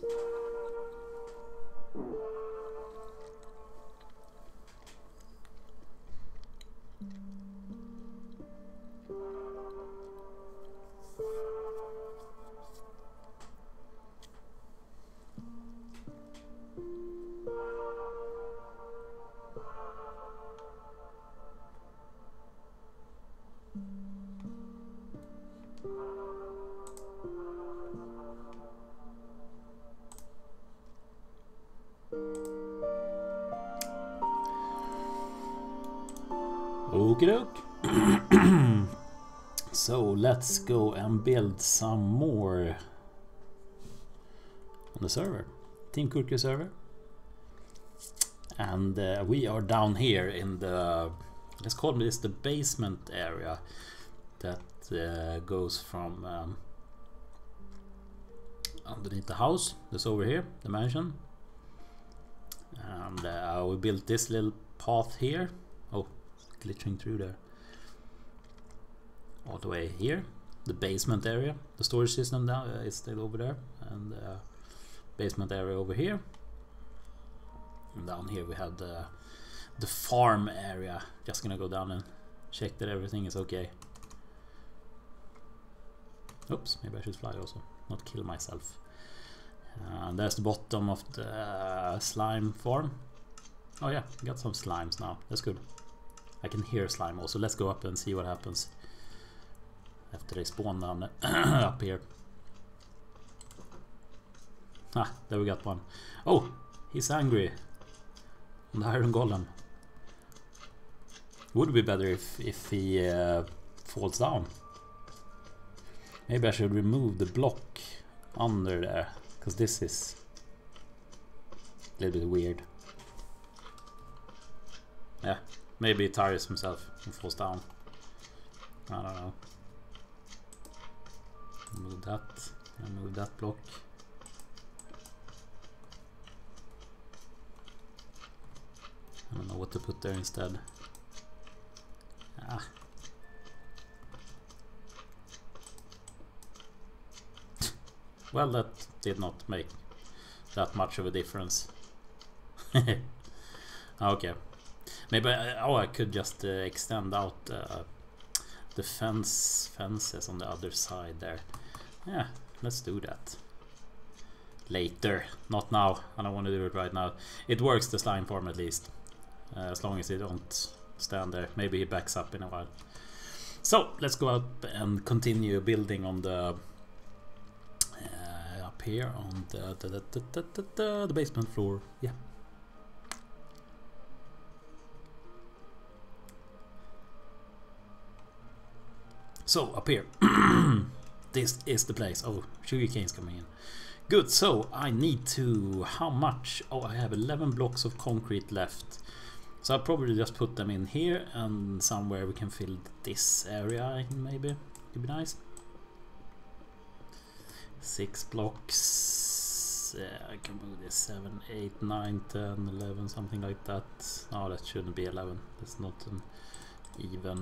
Okie doke. So let's go and build some more on the server, Team Kurku server. And we are down here in the, let's call this the basement area that goes from underneath the house that's over here, the mansion. And we built this little path here. Oh, glitching through there. All the way here, the basement area, the storage system down is still over there, and basement area over here. And down here we have the farm area. Just gonna go down and check that everything is okay. Oops, maybe I should fly also, not kill myself. And there's the bottom of the slime farm. Oh yeah, got some slimes now. That's good. I can hear slime also. Let's go up and see what happens after they spawn down up here. Ah, there we got one. Oh, he's angry on the iron golem. Would be better if he falls down. Maybe I should remove the block under there, because this is a little bit weird. Yeah, maybe he tires himself and falls down. I don't know. Move that and move that block. I don't know what to put there instead. Ah. Well, that did not make that much of a difference. Okay. Maybe I could just extend out the fences on the other side there. Yeah, let's do that later, not now. I don't want to do it right now. It works, the slime farm, at least, as long as they don't stand there. Maybe he backs up in a while. So let's go out and continue building on the up here on the basement floor. Yeah. So up here, this is the place. Oh, sugarcane's coming in. Good. So I need to, how much? Oh, I have 11 blocks of concrete left. So I'll probably just put them in here, and somewhere we can fill this area in, maybe. Could be nice. 6 blocks. I can move this 7, 8, 9, 10, 11, something like that. No, that shouldn't be 11. That's not an even.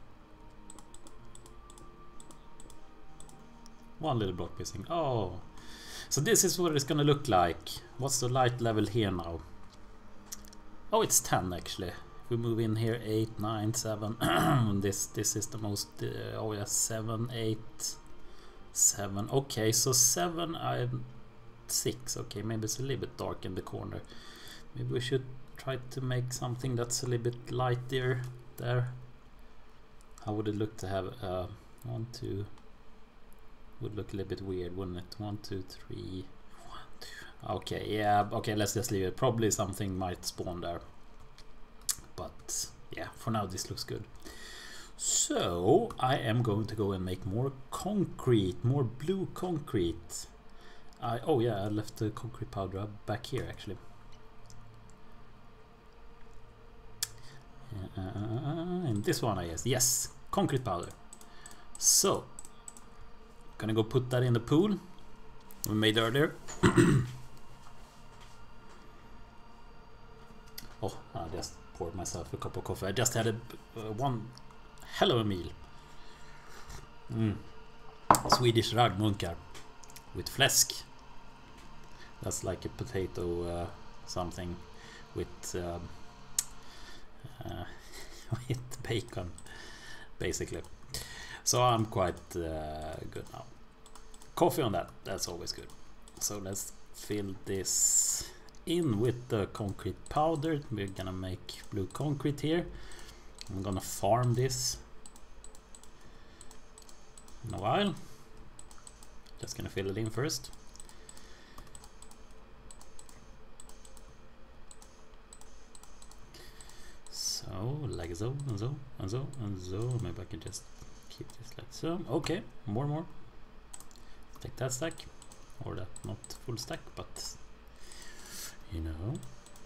One little block missing. Oh, so this is what it's gonna look like. What's the light level here now? Oh, it's 10 actually. If we move in here, 8, 9, 7. this is the most. Oh yeah, 7, 8, 7. Okay, so 7. I'm 6. Okay, maybe it's a little bit dark in the corner. Maybe we should try to make something that's a little bit lighter there. How would it look to have 1, 2? Would look a little bit weird, wouldn't it? 1, 2, 3, 1, 2. Okay, yeah, okay, let's just leave it. Probably something might spawn there, but yeah, for now this looks good. So I am going to go and make more concrete, more blue concrete. Oh yeah, I left the concrete powder back here actually. And this one, I guess. Yes, concrete powder. So gonna go put that in the pool we made earlier. Oh, I just poured myself a cup of coffee. I just had one hell of a meal. Swedish raggmunkar with fläsk. That's like a potato something with with bacon, basically. So I'm quite good now. Coffee on that, that's always good. So let's fill this in with the concrete powder. We're gonna make blue concrete here. I'm gonna farm this in a while. Just gonna fill it in first. So like so and so and so and so. Maybe I can just keep this like so. Okay, more. Take that stack, or that, not full stack, but you know.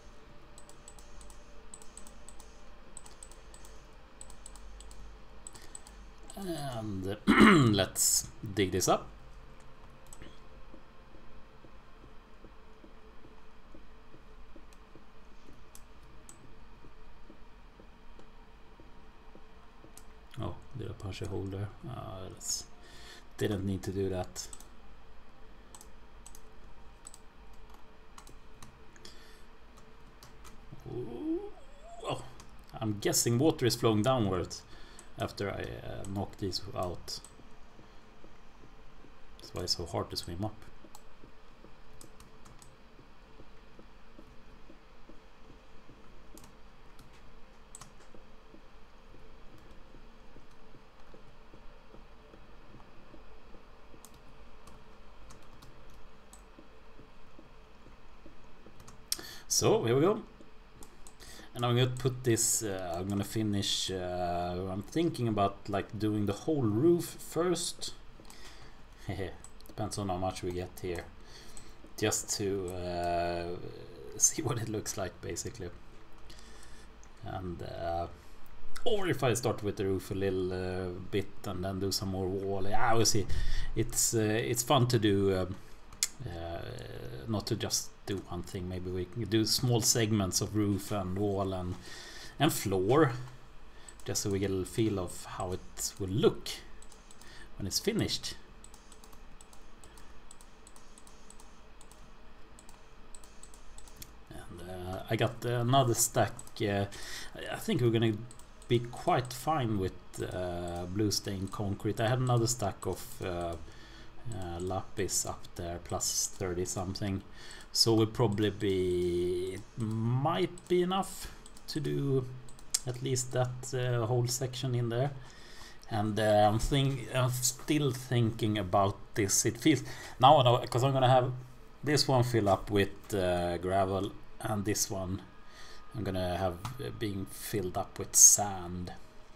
And let's dig this up. Oh, did I punch a hole there? Didn't need to do that. Oh, I'm guessing water is flowing downwards after I knock these out. That's why it's so hard to swim up. So here we go. And I'm gonna put this, I'm gonna finish, I'm thinking about like doing the whole roof first. Depends on how much we get here. Just to see what it looks like basically. And or if I start with the roof a little bit and then do some more wall. Yeah, we'll see. It's fun to do, not to just do one thing. Maybe we can do small segments of roof and wall and floor, just so we get a feel of how it will look when it's finished. And I got another stack. I think we're gonna be quite fine with blue stained concrete. I had another stack of lapis up there, plus 30 something. So we'll probably be, it might be enough to do at least that whole section in there. And I'm still thinking about this. It feels now, because I'm gonna have this one fill up with gravel, and this one I'm gonna have being filled up with sand.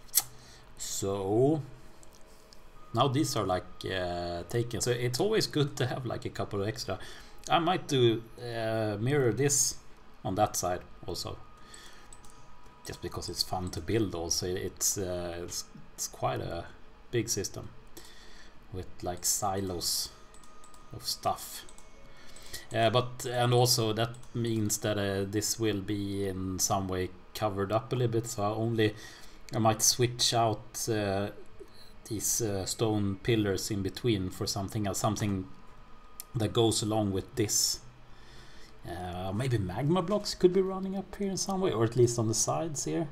So now these are like taken. So it's always good to have like a couple of extra. I might do mirror this on that side also, just because it's fun to build. Also, it's quite a big system with like silos of stuff. And also that means that this will be in some way covered up a little bit. So I might switch out these stone pillars in between for something else, something that goes along with this. Maybe magma blocks could be running up here in some way, or at least on the sides here.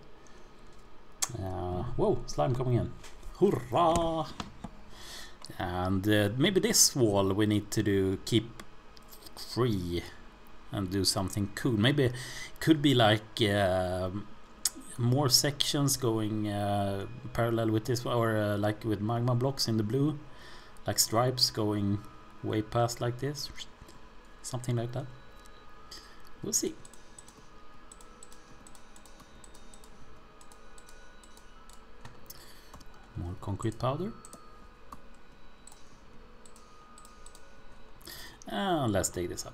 Whoa, slime coming in. Hurrah! And maybe this wall we need to keep free and do something cool. Maybe it could be like more sections going parallel with this, or like with magma blocks in the blue, like stripes going way past like this, something like that. We'll see. More concrete powder. And let's take this up.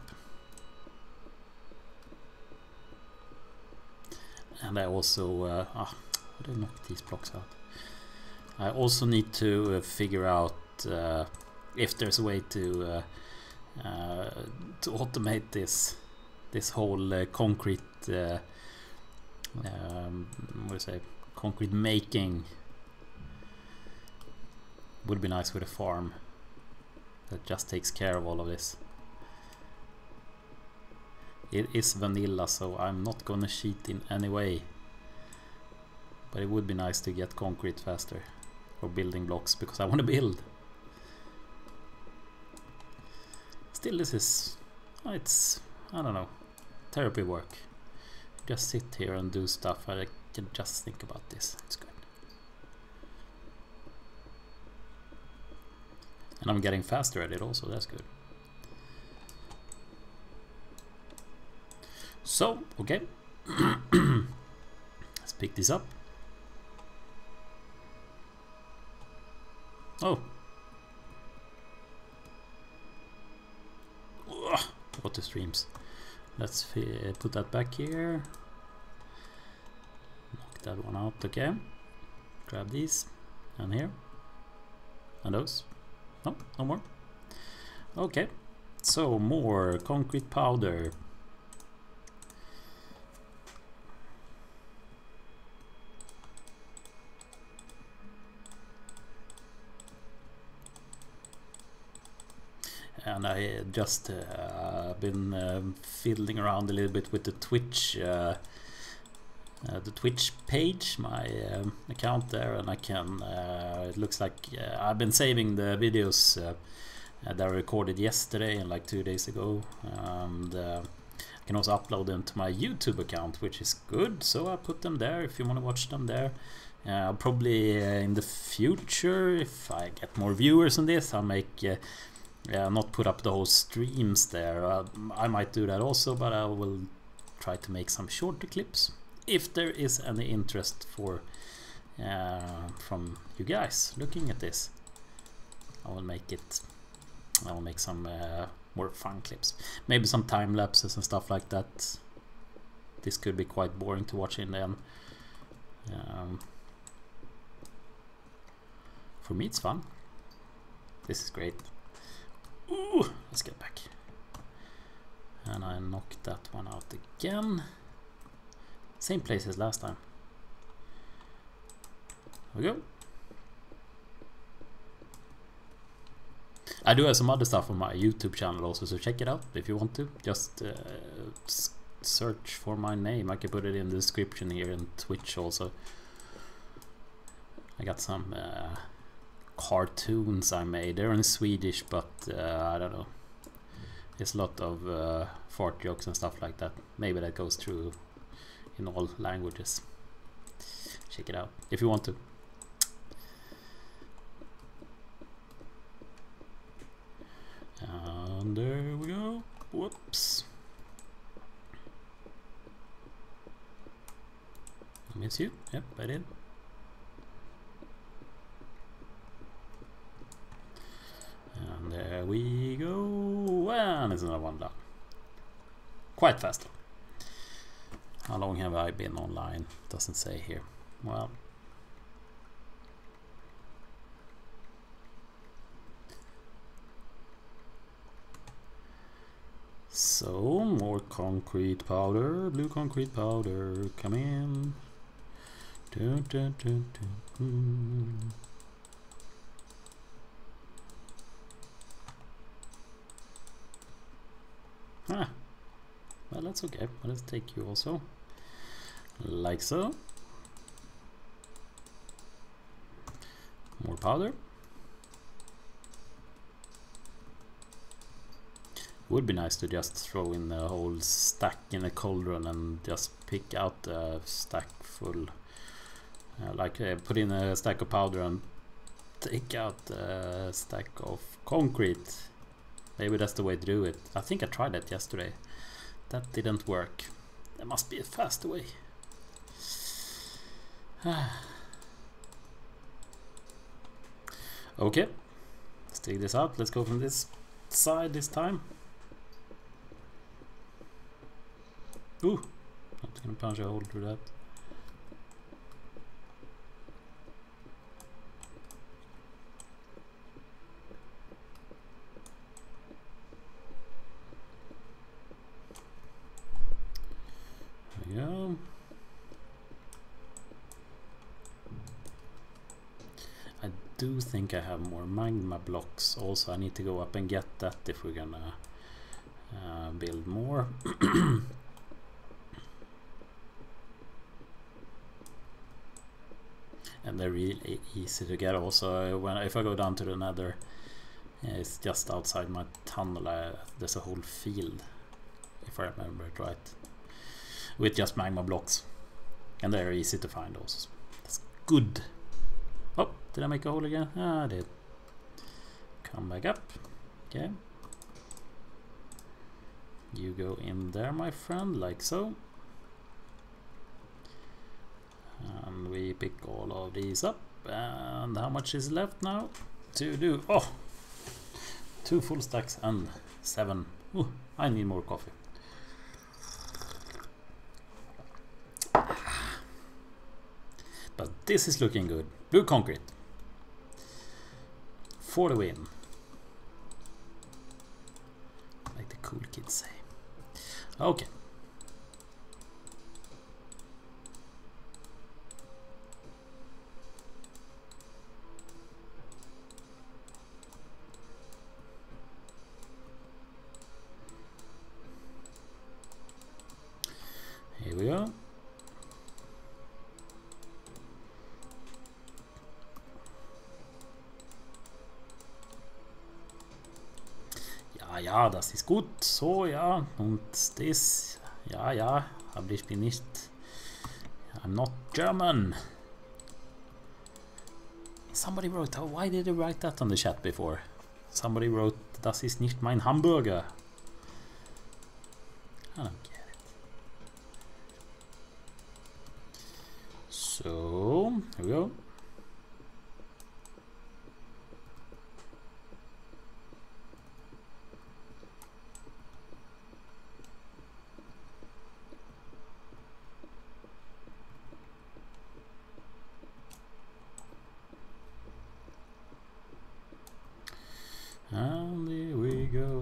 And I also how do I knock these blocks out? I also need to figure out if there's a way to automate this whole concrete what do you say, concrete making. Would be nice with a farm that just takes care of all of this. It is vanilla, so I'm not gonna cheat in any way. But it would be nice to get concrete faster. Or building blocks, because I want to build. Still, this is... it's... I don't know. Therapy work. Just sit here and do stuff. I can just think about this. It's good. And I'm getting faster at it also. That's good. So, okay. Let's pick this up. Oh. Water streams. Let's put that back here. Knock that one out, okay. Grab these. And here. And those. No, no more. Okay. So, more concrete powder. And I just been fiddling around a little bit with the Twitch page, my account there, and I can. It looks like I've been saving the videos that I recorded yesterday and like 2 days ago, and I can also upload them to my YouTube account, which is good. So I put them there if you want to watch them there. I'll probably in the future, if I get more viewers on this, I'll make. Not put up the whole streams there. I might do that also, but I will try to make some shorter clips if there is any interest for from you guys looking at this. I will make it. I will make some more fun clips, maybe some time lapses and stuff like that. This could be quite boring to watch in the end. For me, it's fun. This is great. Ooh, let's get back. And I knocked that one out again. Same place as last time. There we go. I do have some other stuff on my YouTube channel also, so check it out if you want to. Just search for my name. I can put it in the description here in Twitch also. I got some cartoons I made. They're in Swedish, but I don't know. There's a lot of fart jokes and stuff like that. Maybe that goes through in all languages. Check it out if you want to. And there we go. Whoops. I miss you. Yep, I did. And there we go, and there's another one done. Quite fast. How long have I been online? Doesn't say here. Well, so more concrete powder, blue concrete powder, come in. Dun, dun, dun, dun, dun. Ah, well, that's okay. Let's take you also, like so. More powder. Would be nice to just throw in the whole stack in a cauldron and just pick out a stack full. Put in a stack of powder and take out a stack of concrete. Maybe that's the way to do it. I think I tried that yesterday. That didn't work. There must be a faster way. Okay, let's take this out. Let's go from this side this time. Ooh, I'm just gonna punch a hole through that. There we go. I do think I have more magma blocks also. I need to go up and get that if we're gonna Build more. And they're really easy to get also. If I go down to the nether, it's just outside my tunnel. There's a whole field, if I remember it right, with just magma blocks, and they're easy to find also. That's good. Oh, did I make a hole again? I did. Come back up. Okay. You go in there, my friend, like so. And we pick all of these up. And how much is left now to do? Oh, 2 full stacks and 7. Ooh, I need more coffee. But this is looking good. Blue concrete. For the win. Like the cool kids say. Okay. Here we go. Ja, das ist gut. So, ja. Und das. Ja, ja. Aber ich bin nicht. I'm not German. Somebody wrote, oh, why did you write that on the chat before? Somebody wrote, das ist nicht mein Hamburger. I don't get it. So, here we go. And here we go.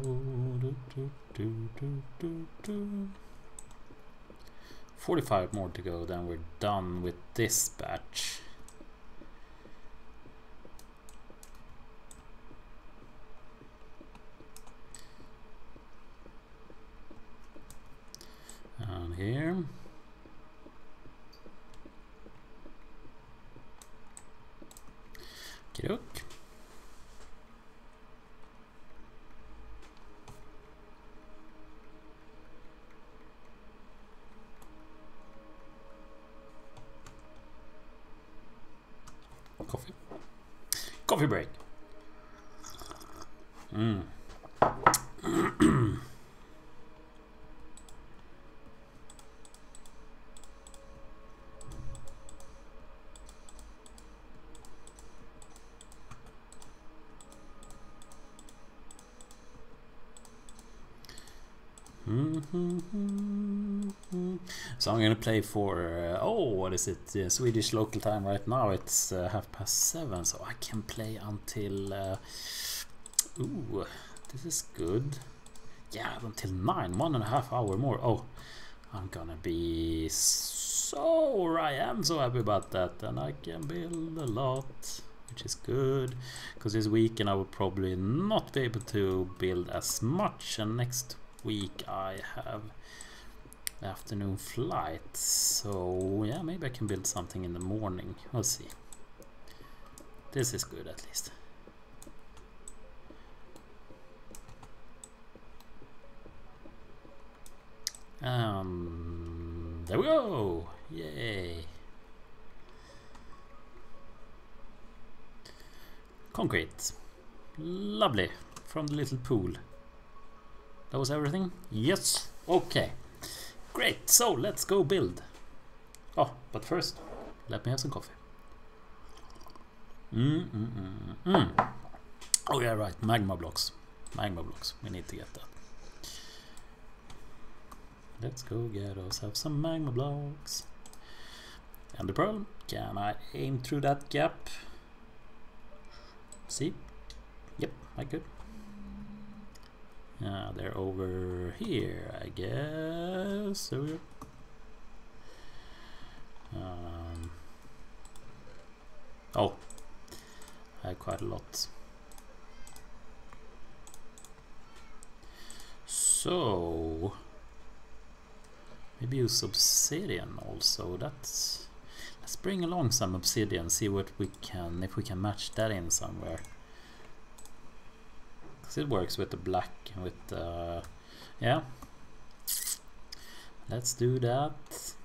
45 more to go, then we're done with this batch. And here. Okey-doke. Coffee break. So I'm gonna play for what is it? Swedish local time right now. It's 7:30, so I can play until ooh, this is good. Yeah, until 9, 1.5 hours more. Oh, I'm gonna be so I am so happy about that, and I can build a lot, which is good, because this weekend I will probably not be able to build as much, and next week I have afternoon flight, so yeah, maybe I can build something in the morning. We'll see. This is good at least. There we go. Yay. Concrete. Lovely. From the little pool. That was everything? Yes. Okay. Great. So let's go build. Oh, but first, let me have some coffee. Oh yeah, right. Magma blocks. Magma blocks. We need to get that. Let's go get ourselves some magma blocks. And the pearl. Can I aim through that gap? See? Yep, I could. They're over here, I guess. So we oh, I have quite a lot. So maybe use obsidian also. Let's bring along some obsidian, see what we can, if we can match that in somewhere. Cause it works with the black and with the, yeah. Let's do that.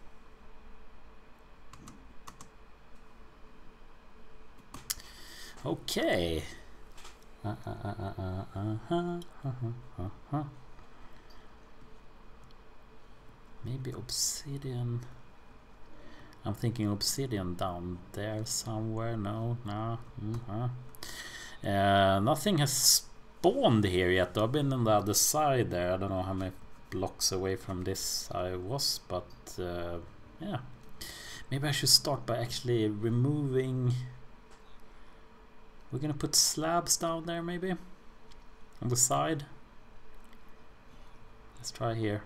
Okay. Maybe obsidian. I'm thinking obsidian down there somewhere. No. Nothing has spawned here yet. I've been on the other side there. I don't know how many blocks away from this I was, but yeah. Maybe I should start by actually removing. We're gonna put slabs down there maybe on the side. Let's try here,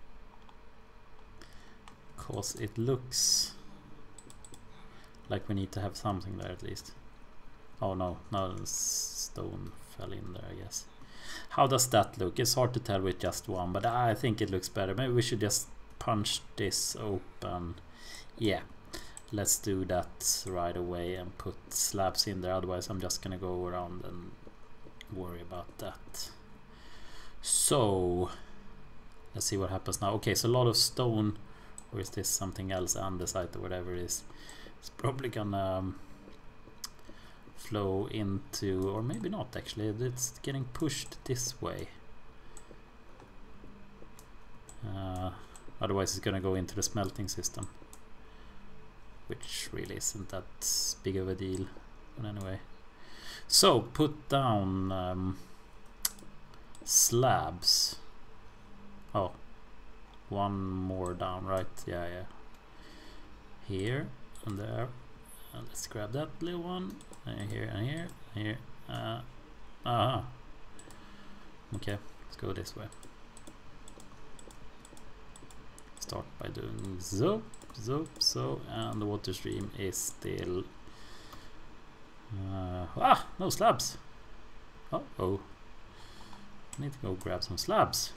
cause it looks like we need to have something there at least. Oh no, the stone fell in there, I guess. How does that look? It's hard to tell with just one, but I think it looks better. Maybe we should just punch this open. Yeah. Let's do that right away and put slabs in there, otherwise I'm just gonna go around and worry about that. So let's see what happens now. Okay, so a lot of stone, or is this something else, andesite or whatever it is. It's probably gonna flow into, or maybe not actually, it's getting pushed this way. Otherwise it's gonna go into the smelting system, which really isn't that big of a deal. But anyway, so put down slabs. Oh, one more down, right? Yeah. Here and there. And let's grab that little one. Here and here. Okay, let's go this way. Start by doing so, and the water stream is still no slabs. Oh, I need to go grab some slabs.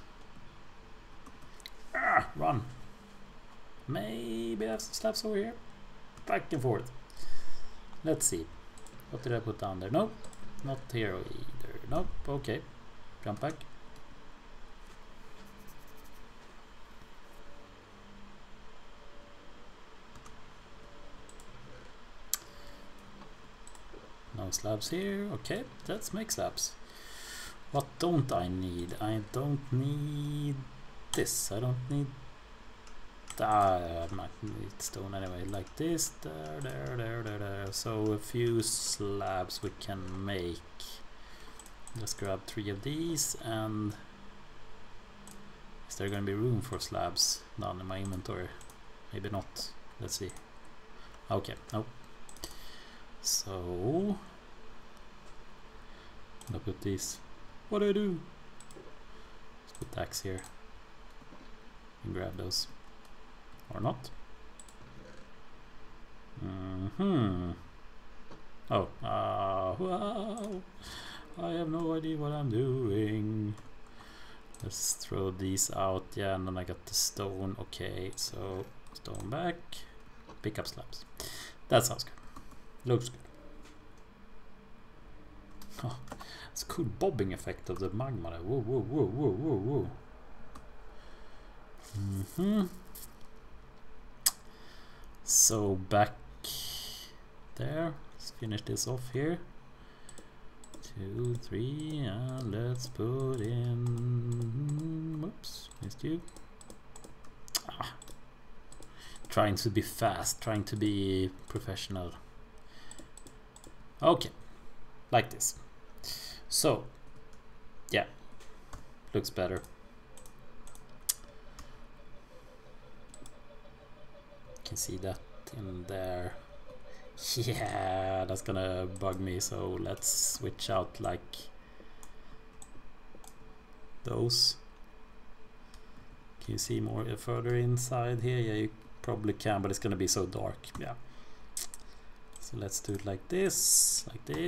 Run. Maybe I have some slabs over here. Back and forth. Let's see. What did I put down there? Nope, not here either. Nope. Okay, jump back. No slabs here. Okay, let's make slabs. What don't I need? I don't need this. I don't need. I might need stone anyway. Like this. There. So a few slabs we can make. Let's grab 3 of these. And is there going to be room for slabs down in my inventory? Maybe not. Let's see. Okay. Nope. So I'm gonna put these. What do I do? Let's put the axe here and grab those, or not. Oh, wow! I have no idea what I'm doing. Let's throw these out. Yeah, and then I got the stone. Okay, so stone back. Pick up slabs. That sounds good. Looks good. Oh, it's a cool bobbing effect of the magma there. Whoa. So back there. Let's finish this off here. 2, 3, and let's put in. Whoops, missed you. Trying to be fast, trying to be professional. Okay, like this. So, yeah, looks better. You can see that in there. Yeah, that's gonna bug me, so let's switch out like those. Can you see more further inside here? Yeah, you probably can, but it's gonna be so dark. Yeah. So let's do it like this,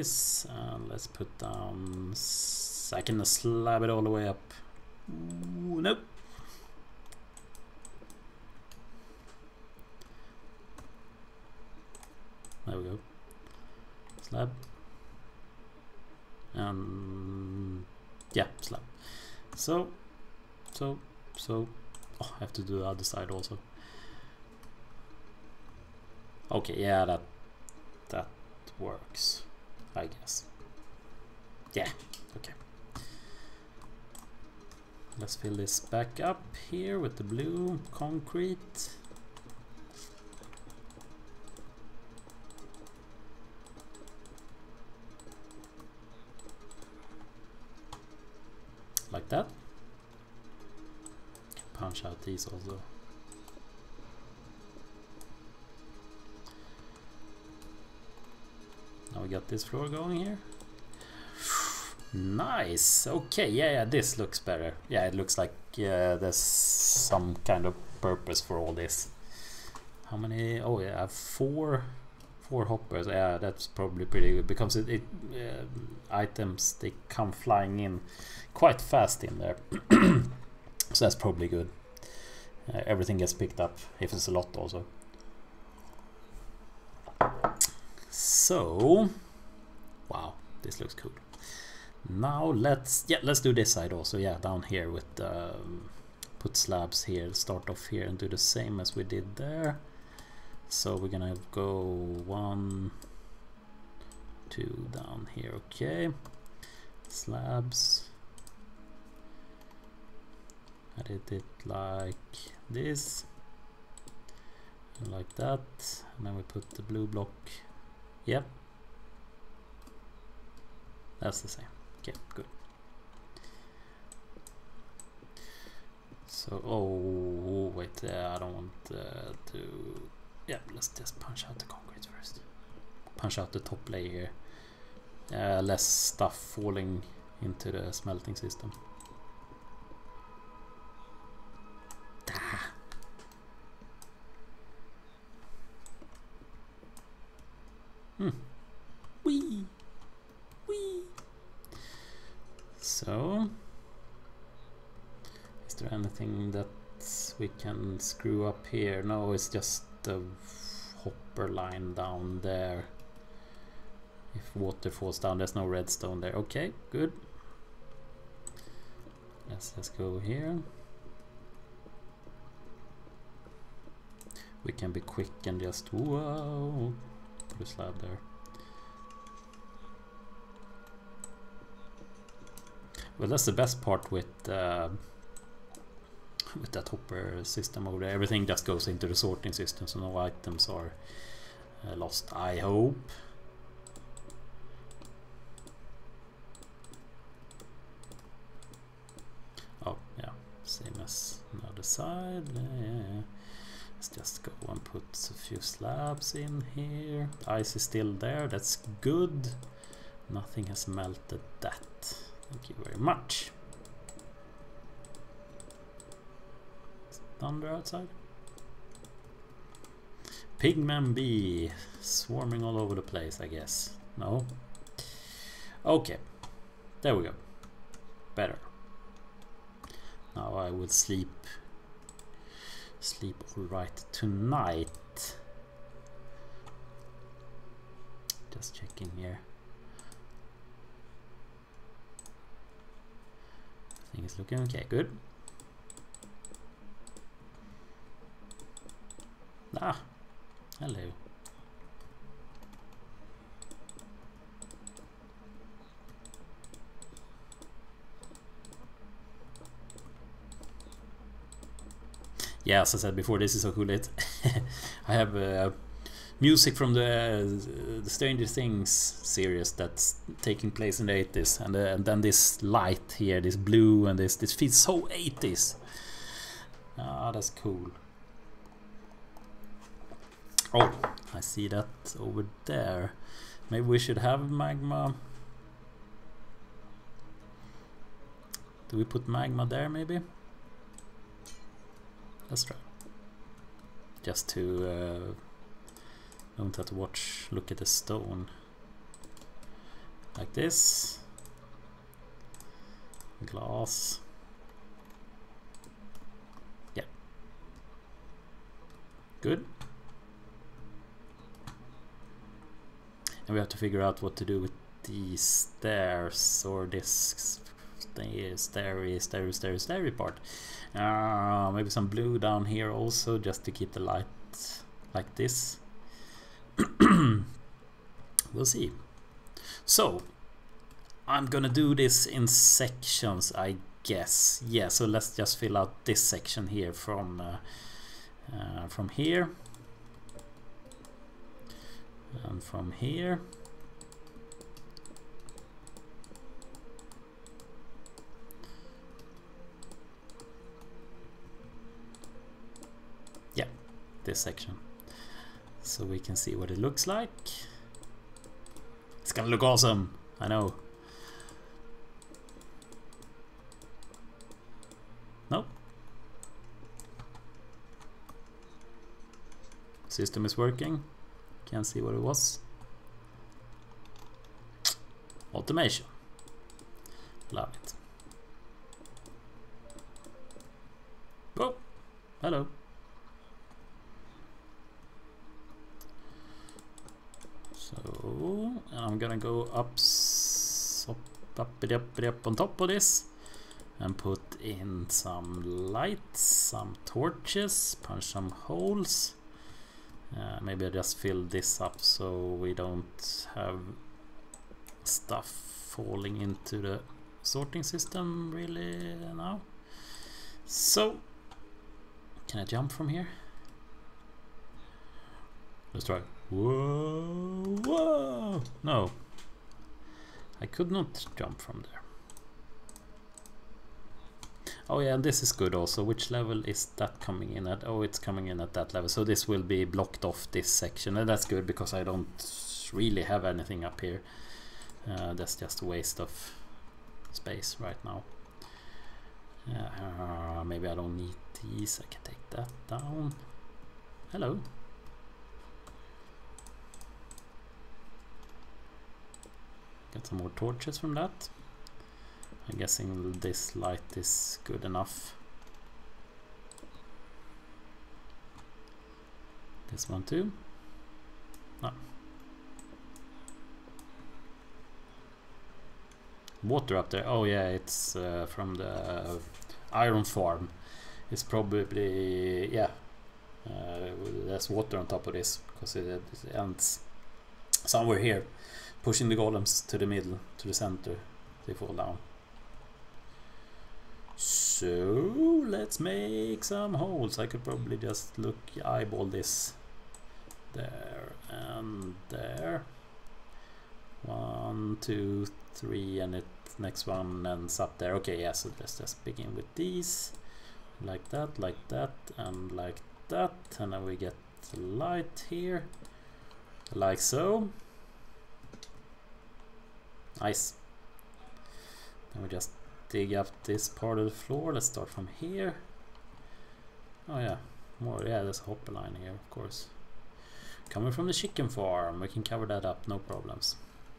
and let's put down. I can slab it all the way up. Ooh, nope. There we go. Slab. And yeah, slab. So oh, I have to do the other side also. Okay, yeah, that works, I guess. Yeah, okay. Let's fill this back up here with the blue concrete. Like that. Punch out these also. Now we got this floor going here. Nice. Okay, yeah, this looks better. Yeah, it looks like there's some kind of purpose for all this. How many? Oh yeah, four hoppers. Yeah, that's probably pretty good because items, they come flying in quite fast in there. So that's probably good. Everything gets picked up if it's a lot also. So, wow, this looks cool. Now let's do this side also. Yeah, down here with put slabs here, start off here and do the same as we did there. So we're gonna go 1, 2 down here. Okay, slabs. I did it like this, and like that, and then we put the blue block. Yep, that's the same. Okay, good. So, oh wait, I don't want to. Yeah, let's just punch out the concrete first. Punch out the top layer. Less stuff falling into the smelting system. Wee. So, is there anything that we can screw up here? No, it's just the hopper line down there. If water falls down, there's no redstone there. Okay, good. Let's just go here. We can be quick and just whoa, put a slab there. Well, that's the best part with that hopper system over there. Everything just goes into the sorting system, so no items are lost, I hope. Oh yeah, same as on the other side. Yeah. Let's just go and put a few slabs in here. The ice is still there, that's good. Nothing has melted that. Thank you very much. Is thunder outside? Pigman bee swarming all over the place, I guess. No? Okay. There we go. Better. Now I will sleep all right tonight. Just checking here. Everything is looking okay. Good. Ah, hello. Yeah, as I said before, this is so cool. I have music from the Stranger Things series that's taking place in the 80s, and then this light here, this blue, and this feels so 80s. Ah, that's cool. Oh, I see that over there. Maybe we should have magma. Do we put magma there maybe? Let's try. Just to don't have to look at the stone. Like this. Glass. Good. And we have to figure out what to do with these stairs or this starry part. Maybe some blue down here also, just to keep the light like this. We'll see. So I'm gonna do this in sections, I guess. Yeah, so let's just fill out this section here from here and from here. Yeah, this section, so we can see what it looks like. It's gonna look awesome, I know. Nope. System is working. Can't see what it was. Automation. Love it. Oh, hello. So I'm gonna go up on top of this and put in some lights, some torches, punch some holes. Maybe I just fill this up so we don't have stuff falling into the sorting system really now. So can I jump from here? Let's try. Whoa, whoa! No, I could not jump from there. Oh yeah, and this is good also. Which level is that coming in at? Oh, it's coming in at that level. So this will be blocked off this section, and that's good because I don't really have anything up here. That's just a waste of space right now. Maybe I don't need these. I can take that down. Hello. Get some more torches from that. I'm guessing this light is good enough. This one too. No. Water up there. Oh yeah, it's from the iron farm. It's probably, yeah. There's water on top of this because it ends somewhere here, pushing the golems to the middle, to the center. They fall down. So let's make some holes. I could probably just eyeball this there and there. 1, 2, 3, and it next one ends up there. Okay, yeah, so let's just begin with these. Like that, and like that. And then we get the light here. Like so. Nice. Then we just dig up this part of the floor. Let's start from here. Oh yeah, more. Yeah, there's a hopper line here, of course. Coming from the chicken farm, we can cover that up, no problems.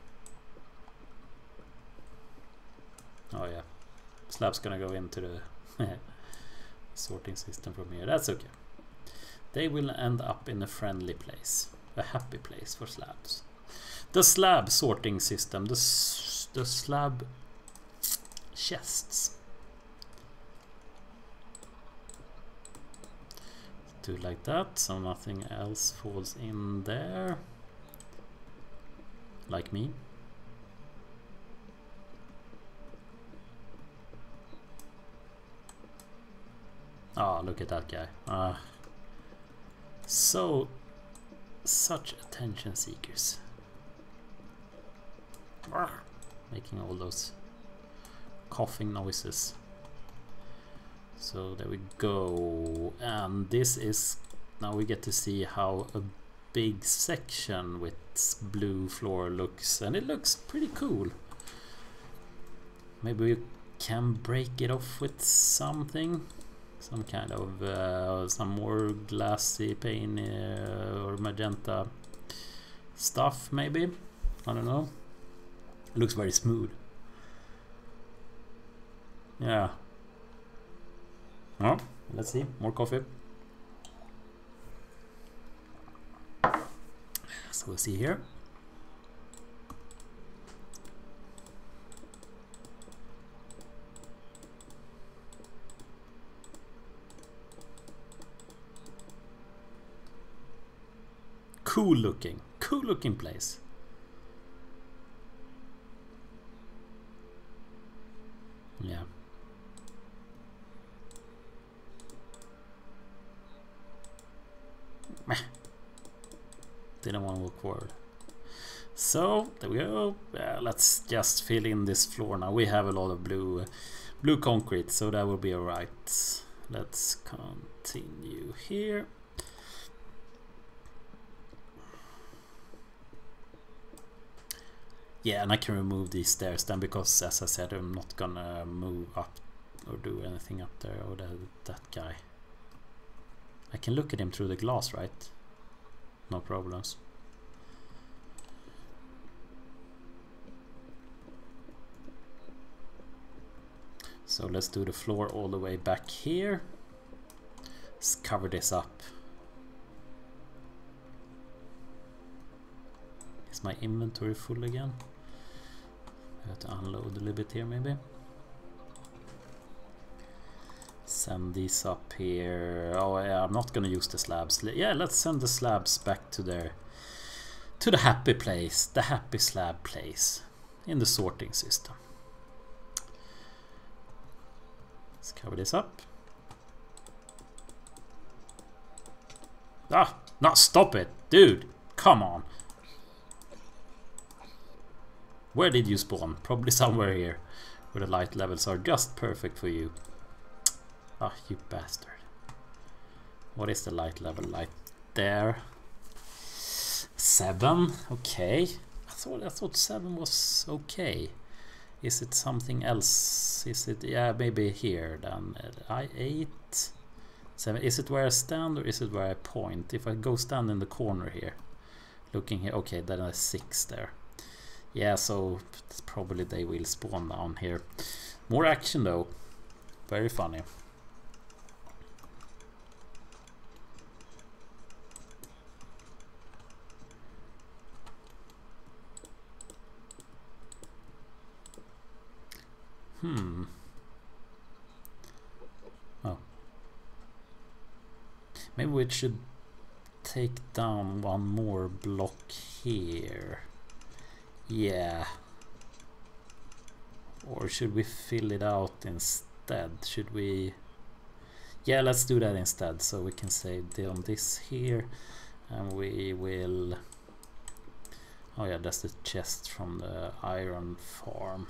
Oh yeah, slab's gonna go into the sorting system from here. That's okay. They will end up in a friendly place, a happy place for slabs. The slab sorting system, the slab chests. Do it like that, so nothing else falls in there. Like me. Ah, look at that guy. Such attention seekers. Making all those coughing noises. So there we go, and this is, now we get to see how a big section with blue floor looks, and it looks pretty cool. Maybe we can break it off with something, some kind of some more glassy pane or magenta stuff maybe. I don't know. It looks very smooth. Yeah. Oh, let's see, more coffee. So we'll see here. Cool looking place. Yeah. Didn't want to walk forward. So there we go. Let's just fill in this floor now. We have a lot of blue concrete, so that will be alright. Let's continue here. Yeah, and I can remove these stairs then, because as I said, I'm not gonna move up or do anything up there. Or that guy. I can look at him through the glass, right? No problems. So let's do the floor all the way back here. Let's cover this up. Is my inventory full again? I have to unload a little bit here maybe. Send these up here. Oh yeah, I'm not gonna use the slabs. Yeah, let's send the slabs back to the happy place, the happy slab place in the sorting system. Let's cover this up. Ah, no, stop it, dude. Come on. Where did you spawn? Probably somewhere here, where the light levels are just perfect for you. Ah, you bastard. What is the light level like there? 7, okay. I thought 7 was okay. Is it something else? Is it, yeah, maybe here then. 8, 7. Is it where I stand or is it where I point? If I go stand in the corner here, looking here, okay, then I 6 there. Yeah, so probably they will spawn down here. More action though. Very funny. Oh. Maybe we should take down one more block here. Yeah. Or should we fill it out instead? Should we... Yeah, let's do that instead. So we can save down this here. And we will... Oh yeah, that's the chest from the iron farm.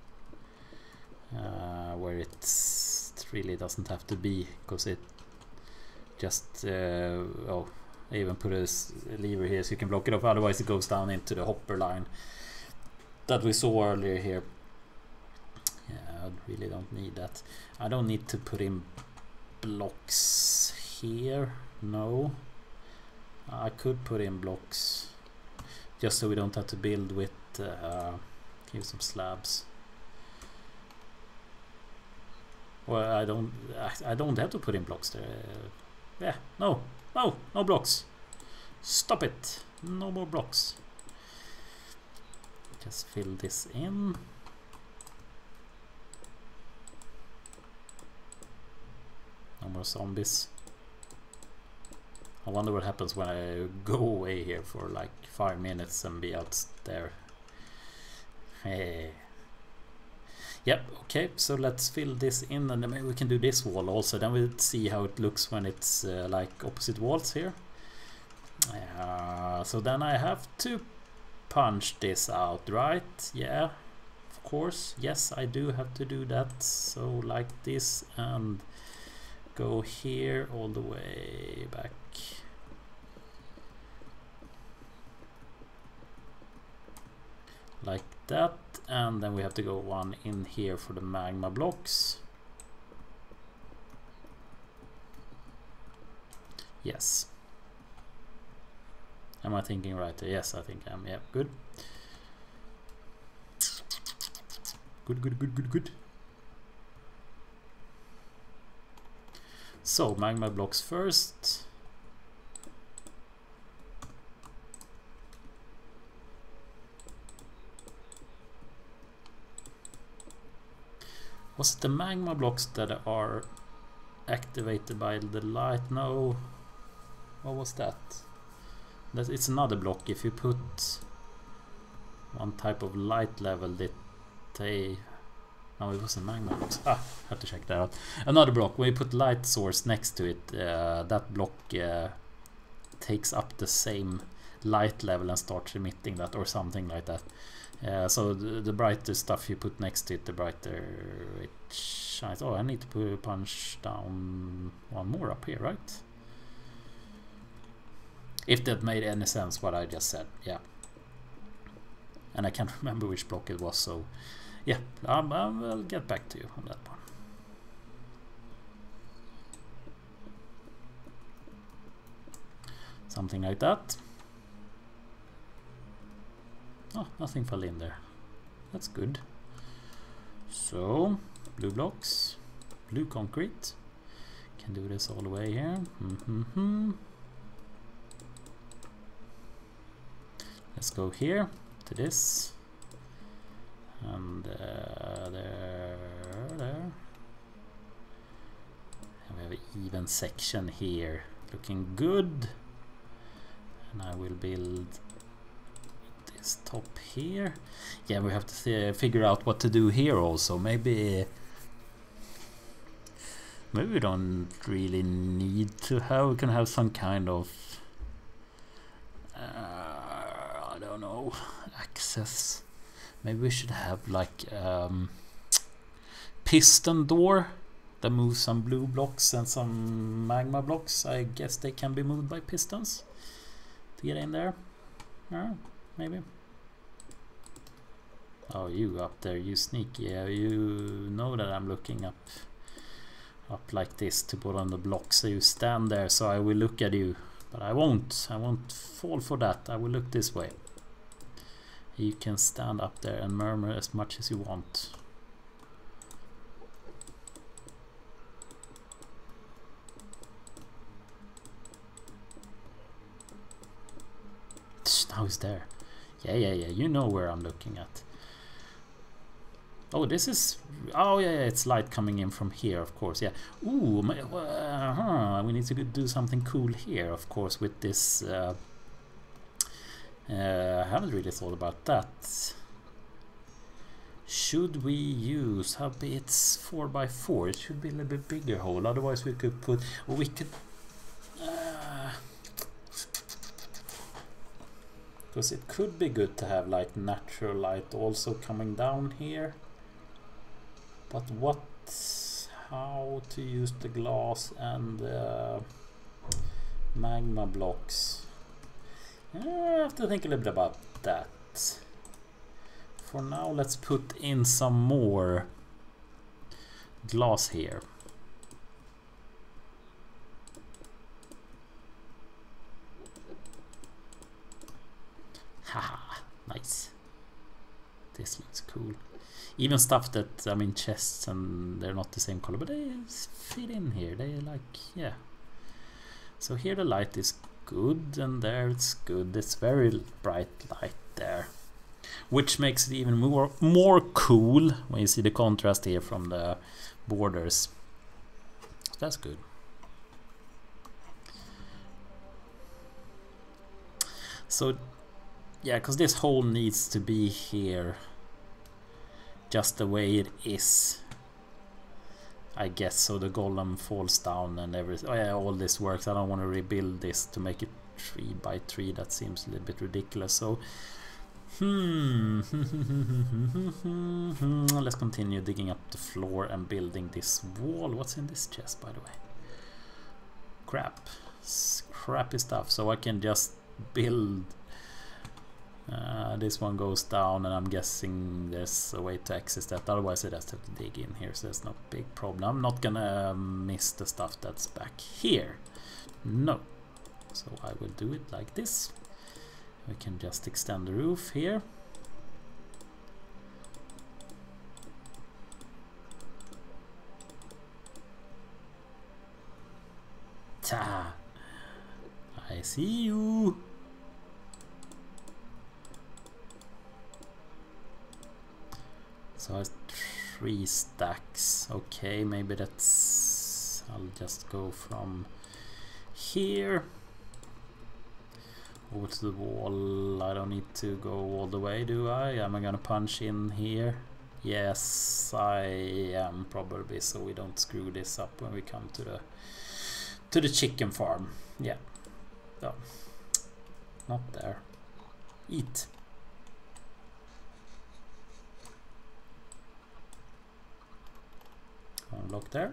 Where it really doesn't have to be, because it just... oh, I even put a lever here so you can block it off. Otherwise it goes down into the hopper line that we saw earlier here. Yeah, I really don't need that. I don't need to put in blocks here. No, I could put in blocks just so we don't have to build with give some slabs. Well, I don't have to put in blocks there. Yeah, no blocks. Stop it. No more blocks. Just fill this in. No more zombies. I wonder what happens when I go away here for like 5 minutes and be out there. Hey. Yep, okay, so let's fill this in, and then maybe we can do this wall also. Then we'll see how it looks when it's like opposite walls here. So then I have to punch this out, right? Yeah, of course. Yes, I do have to do that. So like this, and go here all the way back. Like that, and then we have to go one in here for the magma blocks. Yes. Am I thinking right there? Yes, I think I am. Yeah, good. Good. So, magma blocks first. Was it the magma blocks that are activated by the light? No. What was that? It's another block. If you put one type of light level that they... No, it wasn't magma blocks. Have to check that out. Another block. When you put light source next to it, that block takes up the same light level and starts emitting that, or something like that. So the brighter stuff you put next to it, the brighter it shines. Oh, I need to punch down one more up here, right? If that made any sense, what I just said. Yeah. And I can't remember which block it was, so yeah, I'll get back to you on that one. Something like that. Oh, nothing fell in there. That's good. So, blue blocks, blue concrete. Can do this all the way here. Let's go here to this. And there. And we have an even section here. Looking good. And I will build this top here. Yeah, we have to figure out what to do here also. Maybe we don't really need to have. We can have some kind of I don't know, access. Maybe we should have like piston door that moves some blue blocks and some magma blocks. I guess they can be moved by pistons to get in there. Maybe. Oh, you up there, you sneaky. Yeah, you know that I'm looking up like this to put on the block. So you stand there, so I will look at you. But I won't fall for that. I will look this way. You can stand up there and murmur as much as you want. Now he's there. Yeah. You know where I'm looking at. Oh, this is... Oh, yeah, it's light coming in from here, of course. Yeah. Ooh, we need to do something cool here, of course, with this... I haven't really thought about that. Should we use... It's 4x4. It should be a little bit bigger hole. Otherwise, we could put... Or we could... Because it could be good to have like natural light also coming down here. But how to use the glass and magma blocks? I have to think a little bit about that. For now, let's put in some more glass here. Haha, nice. This looks cool. Even stuff that, I mean, chests and they're not the same color, but they fit in here. They like, yeah. So here the light is good, and there it's good. It's very bright light there, which makes it even more cool when you see the contrast here from the borders. So that's good. So yeah, because this hole needs to be here just the way it is, I guess, so the golem falls down and everything. Oh yeah, all this works. I don't want to rebuild this to make it 3x3. That seems a little bit ridiculous. So let's continue digging up the floor and building this wall. What's in this chest, by the way? Crappy stuff. So I can just build. This one goes down, and I'm guessing there's a way to access that. Otherwise it has to dig in here, so there's no big problem. I'm not gonna miss the stuff that's back here. No. So I will do it like this. We can just extend the roof here. Ta! I see you! So I 3 stacks. Okay, maybe that's... I'll just go from here over to the wall. I don't need to go all the way, do I? Am I gonna punch in here? Yes, I am probably, so we don't screw this up when we come to the chicken farm. Yeah. Oh. Not there. Eat. Unlock there.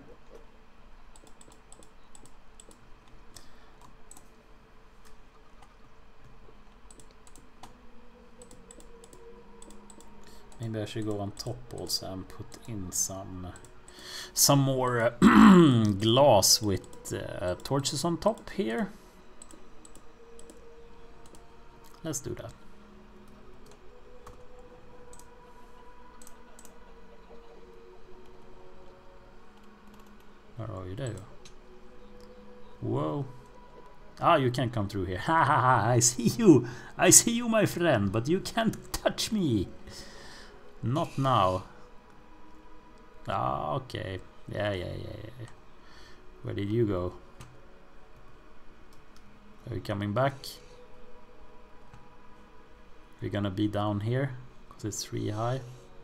Maybe I should go on top also and put in some more glass with torches on top here. Let's do that. Where are you there? Whoa. Ah, you can't come through here. Ha ha ha, I see you. I see you, my friend, but you can't touch me. Not now. Ah, okay. Yeah. Where did you go? Are you coming back? We're gonna be down here because it's 3 high.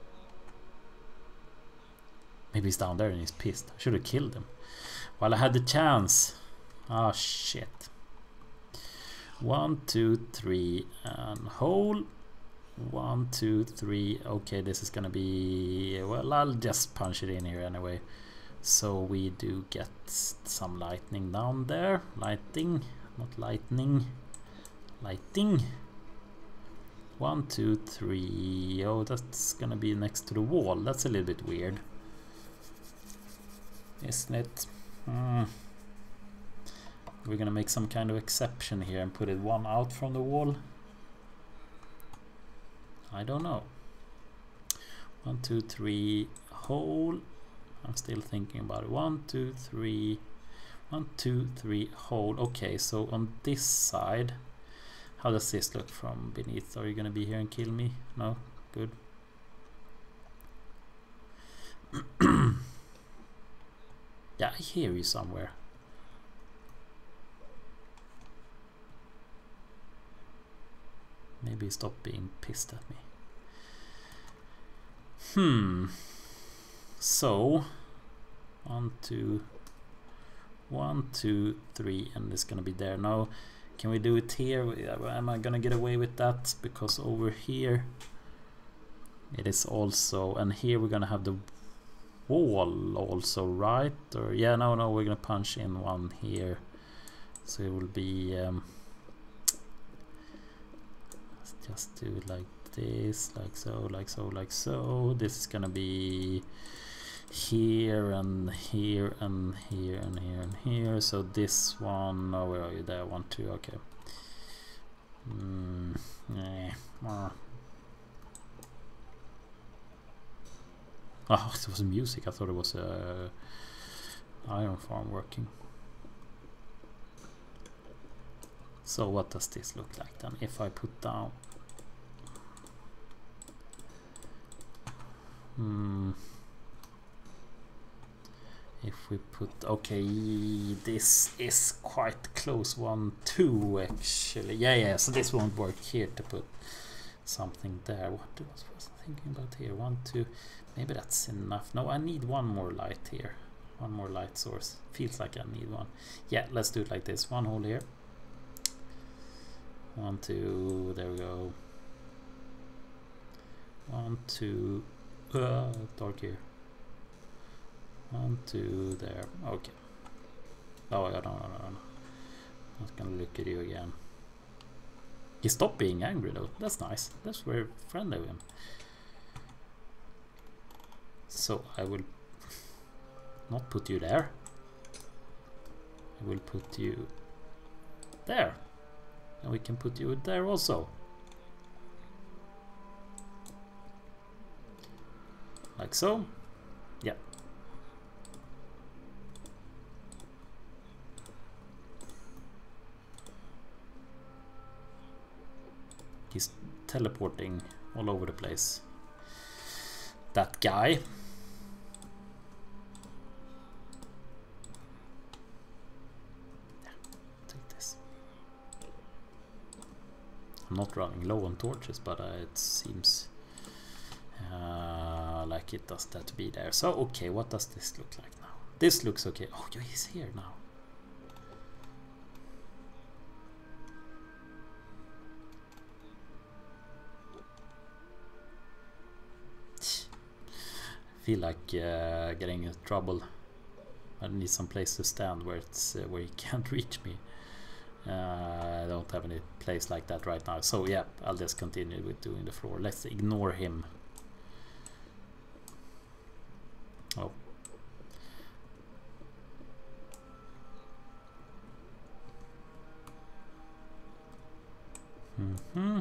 Maybe he's down there and he's pissed. I should have killed him while I had the chance. Ah, shit. 1, 2, 3 and hole. 1, 2, 3. Okay, this is gonna be... Well, I'll just punch it in here anyway. So we do get some lightning down there. Lighting, not lightning. Lighting. 1, 2, 3. Oh, that's gonna be next to the wall. That's a little bit weird, isn't it? We're gonna make some kind of exception here and put it 1 out from the wall. I don't know. 1, 2, 3 hole. I'm still thinking about it. 1, 2, 3. 1, 2, 3 hole. Okay, so on this side, how does this look from beneath? Are you gonna be here and kill me? No? Good. Yeah, I hear you somewhere. Maybe stop being pissed at me. So 1, 2, 1, 2, 3, and it's gonna be there. Now, can we do it here? Am I gonna get away with that? Because over here it is also, and here we're gonna have the wall also, right? Or yeah, no, we're gonna punch in 1 here, so it will be let's just do it like this, like so, like so, like so. This is gonna be here and here and here and here and here. So this one, oh, where are you? There, 1, 2, okay. Oh, it was music. I thought it was a iron farm working. So what does this look like then? If I put down if we put, okay, this is quite close. 1, 2 actually. Yeah, so this won't work here to put something there. What was I thinking about here? 1, 2, maybe that's enough. No, I need 1 more light here. 1 more light source. Feels like I need 1. Yeah, let's do it like this. 1 hole here. 1, 2, there we go. 1, 2, dark here. 1, 2, there. Okay. Oh, no. I'm not gonna look at you again. He stopped being angry though. That's nice. That's very friendly of him. So I will not put you there. I will put you there. And we can put you there also. Like so. Yeah. He's teleporting all over the place. That guy. I'm not running low on torches, but it seems like it doesn't have to be there. So okay, what does this look like now? This looks okay. Oh, he's here now. I feel like getting in trouble. I need some place to stand where it's where he can't reach me. I don't have any place like that right now. So yeah, I'll just continue with doing the floor. Let's ignore him. Oh. Mm-hmm.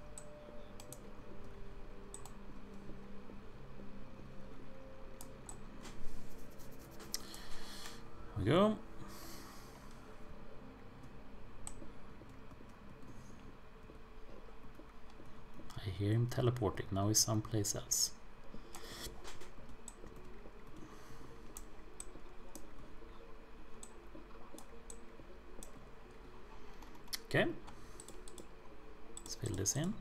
There we go. I hear him teleporting. Now he's someplace else. Okay. Let's fill this in.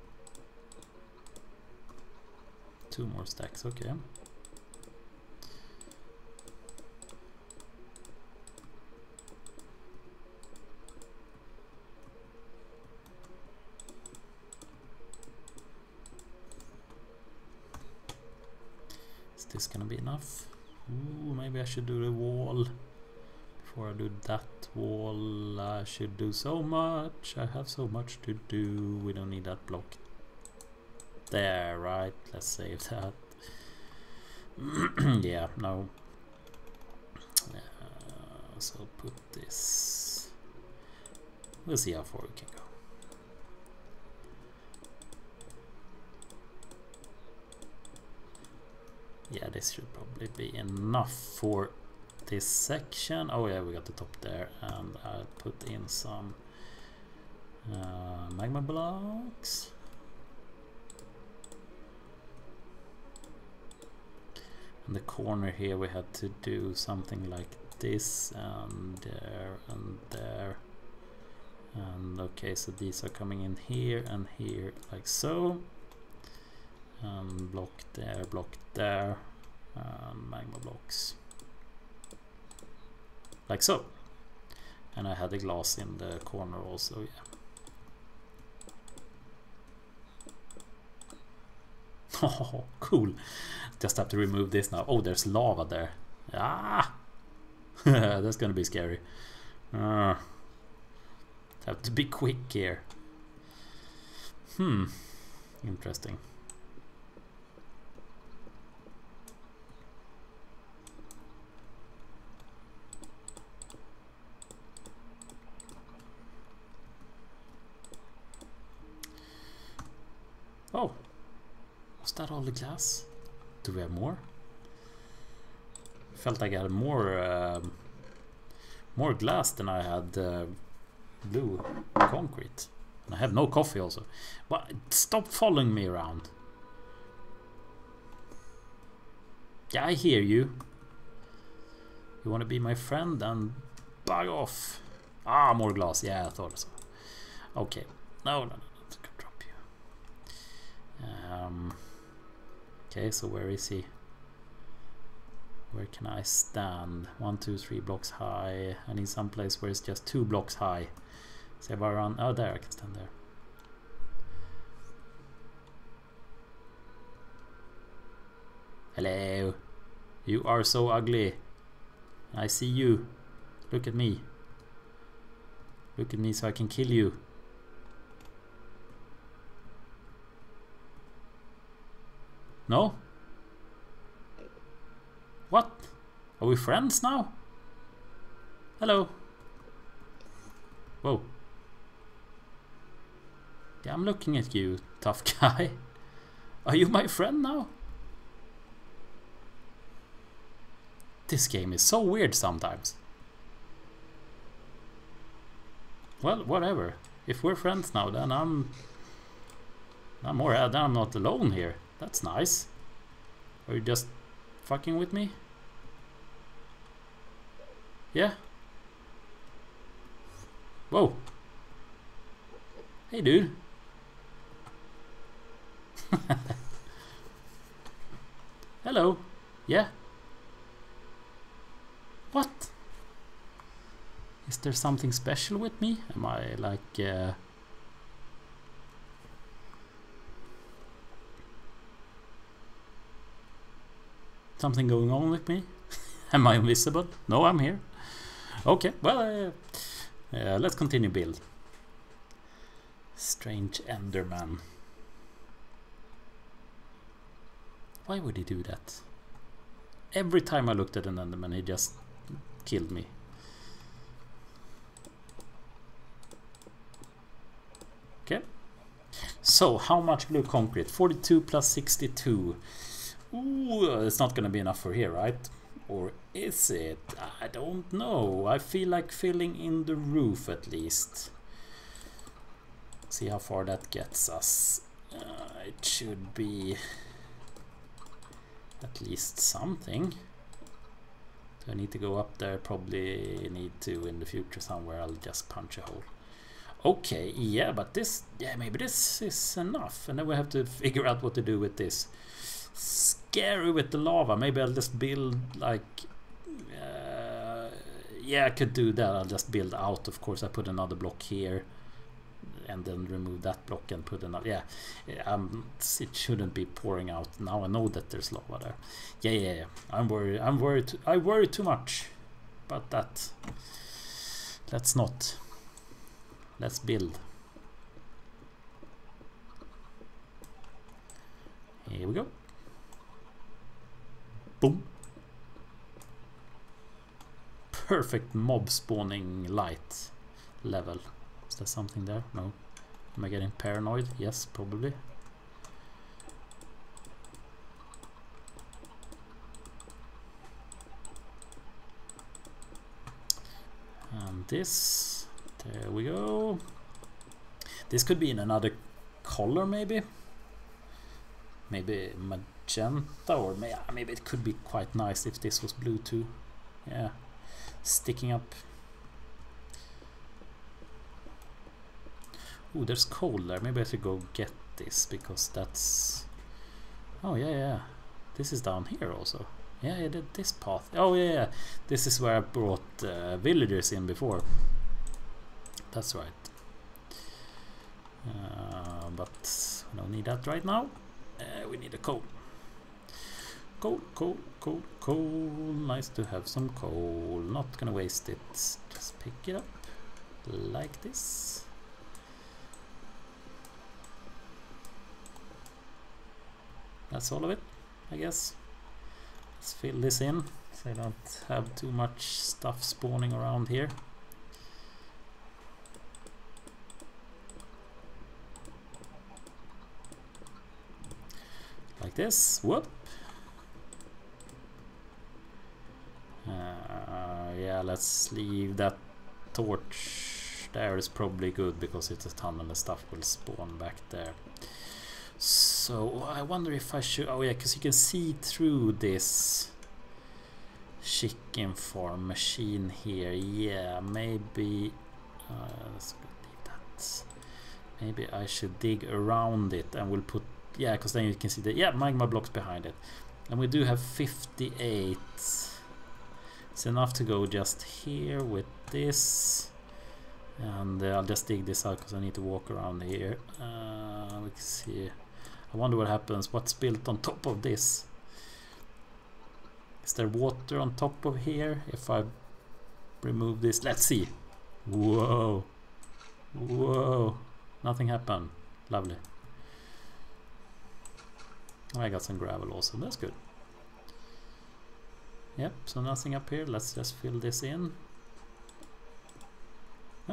2 more stacks, okay. Is this gonna be enough? Ooh, maybe I should do the wall. Before I do that wall, I should do so much. I have so much to do. We don't need that block there, right? Let's save that. Yeah, no. So put this. We'll see how far we can go. Yeah, this should probably be enough for this section. Oh yeah, we got the top there, and I'll put in some magma blocks. In the corner here we had to do something like this, and there and there, and okay, so these are coming in here and here like so, and block there, magma blocks like so, and I had the glass in the corner also. Yeah. Oh, cool. Just have to remove this now. Oh, there's lava there. Ah, that's gonna be scary. Have to be quick here. Interesting. Oh, was that all the glass? Do we have more? Felt like I had more glass than I had blue concrete, and I have no coffee also. But stop following me around. Yeah, I hear you. You want to be my friend, and bug off. Ah, more glass. Yeah, I thought so. Okay. No. Drop you. Okay, so where is he? Where can I stand? 1, 2, 3 blocks high. I need some place where it's just 2 blocks high. So if I run, oh, there I can stand there. Hello. You are so ugly. I see you. Look at me. Look at me so I can kill you. No? What? Are we friends now? Hello. Whoa. Yeah, I'm looking at you, tough guy. Are you my friend now? This game is so weird sometimes. Well, whatever. If we're friends now, then I'm not alone here. That's nice. Are you just fucking with me? Yeah? Whoa. Hey, dude. Hello. Yeah. What? Is there something special with me? Am I like... something going on with me? Am I invisible? No, I'm here. Okay, well, let's continue build. Strange Enderman. Why would he do that? Every time I looked at an Enderman, he just killed me. Okay. So, how much blue concrete? 42 plus 62. Ooh, it's not gonna be enough for here, right? Or is it? I don't know. I feel like filling in the roof at least. See how far that gets us. It should be at least something. Do I need to go up there? Probably need to in the future somewhere. I'll just punch a hole. Okay, yeah, but this, yeah, maybe this is enough. And then we have to figure out what to do with this. Scary with the lava. Maybe I'll just build like... yeah, I could do that. I'll just build out. Of course, I put another block here. And then remove that block and put another... Yeah, it shouldn't be pouring out. Now I know that there's lava there. Yeah. I'm worried. I worry too much about that. Let's not. Let's build. Here we go. Boom. Perfect mob spawning light level. Is there something there? No. Am I getting paranoid? Yes, probably. And this, there we go. This could be in another color maybe. Maybe magenta, or maybe it could be quite nice if this was blue too. Yeah, sticking up. Ooh, there's coal there. Maybe I should go get this because that's... Oh yeah. This is down here also. Yeah, I did this path. Oh yeah. This is where I brought villagers in before. That's right. But we don't need that right now. We need a coal. Coal. Nice to have some coal. Not gonna waste it. Just pick it up like this. That's all of it, I guess. Let's fill this in so I don't have too much stuff spawning around here. Like this. Whoop. Yeah, let's leave that torch there. Is probably good because it's a tunnel and stuff will spawn back there. So I wonder if I should... Oh yeah, because you can see through this chicken farm machine here. Yeah, maybe... let's leave that. Maybe I should dig around it and we'll put... Yeah, because then you can see the... Yeah, magma blocks behind it. And we do have 58. It's enough to go just here with this. And I'll just dig this out because I need to walk around here. We can see... I wonder what happens. What's built on top of this? Is there water on top of here? If I remove this, let's see. Whoa. Nothing happened. Lovely. I got some gravel also. That's good. Yep, so nothing up here. Let's just fill this in. Yep.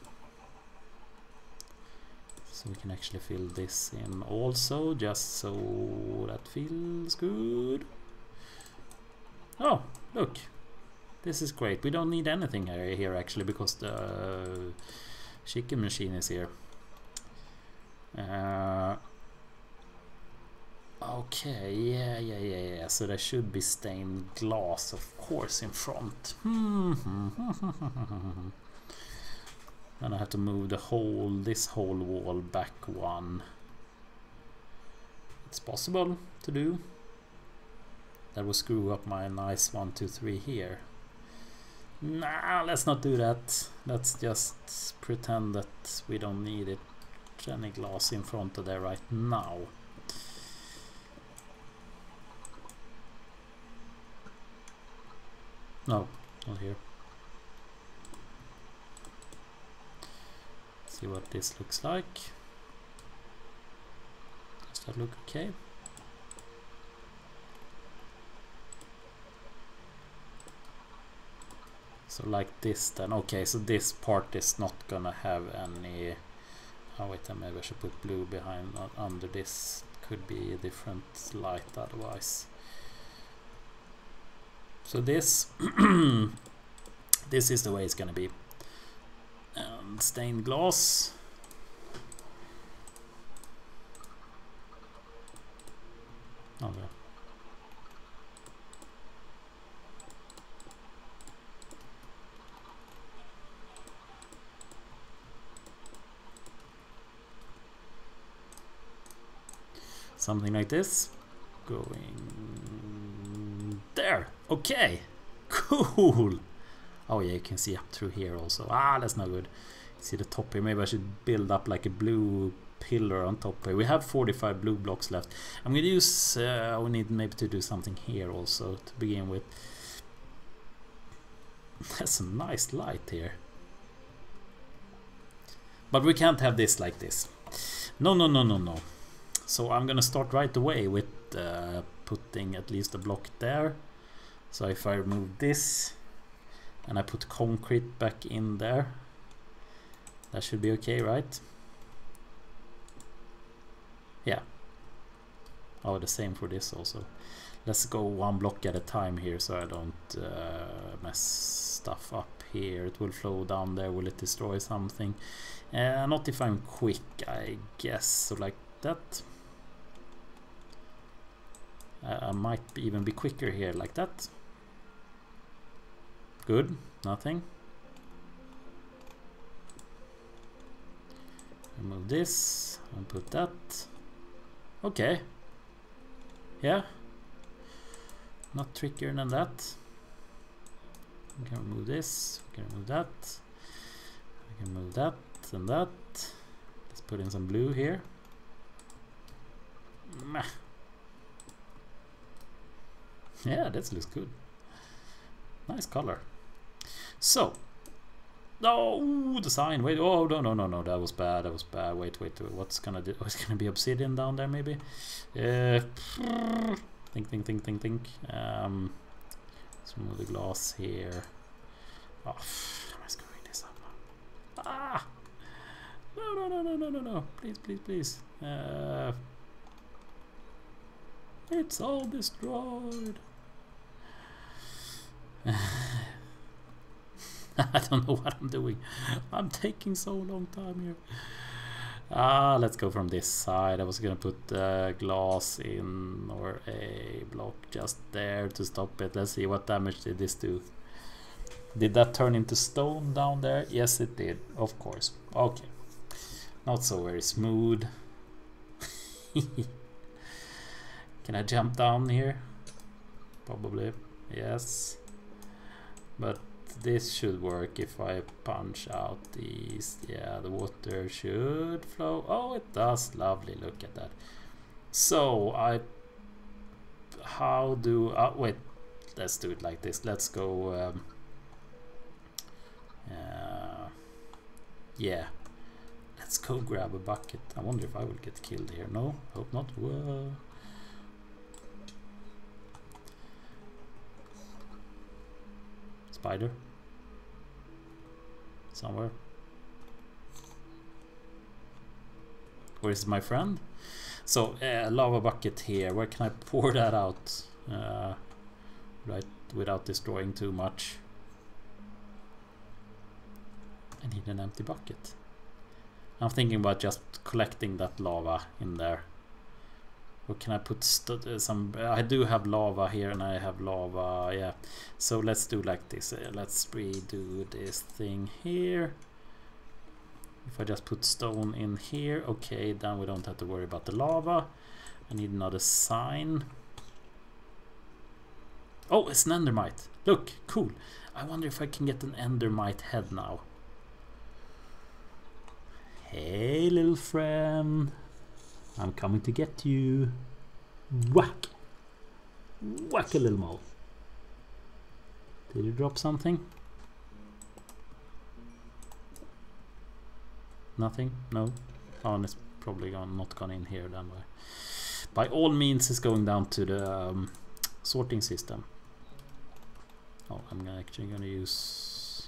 So we can actually fill this in also, just so that feels good. Oh, look. This is great. We don't need anything here actually because the chicken machine is here. Okay, yeah. So there should be stained glass, of course, in front. Then I have to move this whole wall back one. It's possible to do. That will screw up my nice 1, 2, 3 here. Nah, let's not do that. Let's just pretend that we don't need it. Any glass in front of there right now. No, not here. See what this looks like. Does that look okay? So like this then. Okay, so this part is not gonna have any... Oh wait, maybe I should put blue behind under this. Could be a different light otherwise. So this this is the way it's gonna be. Stained glass. Okay. Something like this. Going there. Okay. Cool. Oh yeah, you can see up through here also. Ah, that's not good. See the top here. Maybe I should build up like a blue pillar on top here. We have 45 blue blocks left. I'm gonna use... we need maybe to do something here also to begin with. That's a nice light here. But we can't have this like this. No, no, no, no, no. So I'm gonna start right away with putting at least a block there. So if I remove this and I put concrete back in there, that should be okay, right? Yeah. Oh, the same for this also. Let's go one block at a time here so I don't mess stuff up here. It will flow down there. Will it destroy something? Not if I'm quick, I guess. So like that. I might even be quicker here, like that. Good, nothing. Remove this and put that. Okay. Yeah. Not trickier than that. We can remove this, we can remove that. We can move that and that. Let's put in some blue here. Meh. Yeah, that looks good. Nice color. So, oh, the sign. Wait, oh no, no, no, no, that was bad. That was bad. Wait, wait, wait. What's gonna do? What's gonna be obsidian down there? Maybe. Think. Let's remove the glass here. Oh, am I screwing this up now? Ah! No, no, no, no, no, no, no! Please, please, please. It's all destroyed. I don't know what I'm doing. I'm taking so long time here. Let's go from this side. I was gonna put glass in or a block just there to stop it. Let's see what damage did this do. Did that turn into stone down there? Yes, it did, of course. Okay. Not so very smooth. Can I jump down here? Probably. Yes. But this should work if I punch out these. Yeah, the water should flow. Oh, it does. Lovely. Look at that. So how do wait, let's do it like this. Let's go yeah, let's go grab a bucket. I wonder if I will get killed here. No, hope not. Whoa. Spider somewhere. Where is my friend? So lava bucket here. Where can I pour that out right without destroying too much? I need an empty bucket. I'm thinking about just collecting that lava in there. Or can I put some... I do have lava here and I have lava, yeah. So let's do like this. Let's redo this thing here. If I just put stone in here, okay, then we don't have to worry about the lava. I need another sign. Oh, it's an endermite. Look, cool. I wonder if I can get an endermite head now. Hey, little friend. I'm coming to get you. Whack. Whack a little mole. Did you drop something? Nothing? No? Oh, and it's probably not gone in here then. By all means, it's going down to the sorting system. Oh, I'm actually going to use...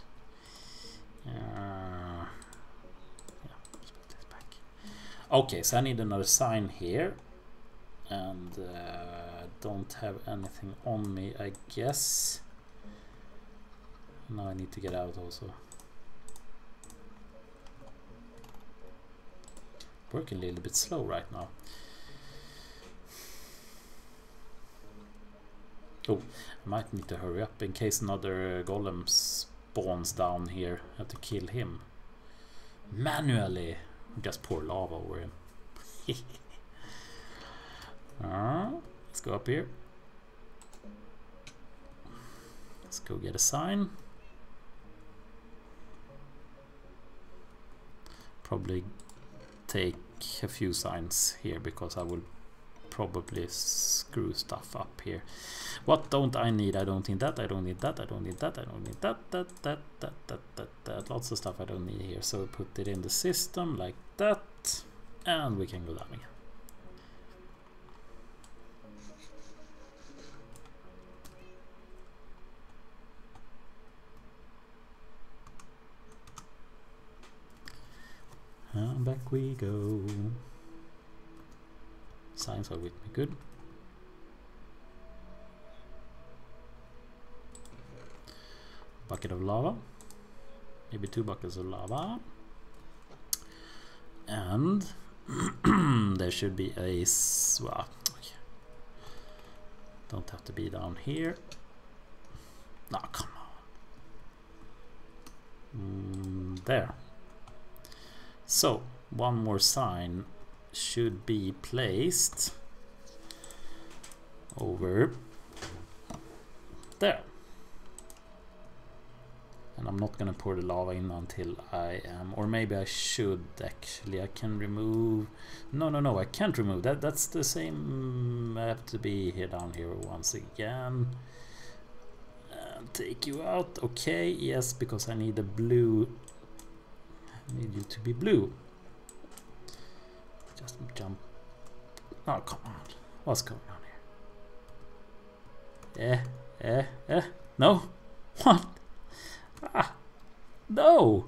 yeah, let's put this back. Okay, so I need another sign here. And don't have anything on me, I guess. Now I need to get out also. Working a little bit slow right now. Oh, I might need to hurry up in case another golem spawns down here. I have to kill him manually. Just pour lava over him. Let's go up here. Let's go get a sign. Probably take a few signs here because I will probably screw stuff up here. What don't I need? I don't need that, I don't need that, I don't need that, I don't need that. Lots of stuff I don't need here. So put it in the system like that, and we can go down again. And back we go. Signs are with me, good. Bucket of lava. Maybe 2 buckets of lava. And there should be a... well, okay. Don't have to be down here. No, come on. There. So, one more sign should be placed over there. And I'm not gonna pour the lava in until I am, or maybe I should actually. I can remove, no, I can't remove that. That's the same. I have to be here down here once again. And take you out. Okay, yes, because I need a blue. I need you to be blue. Just jump. Oh, come on. What's going on here? No? What? Ah, no!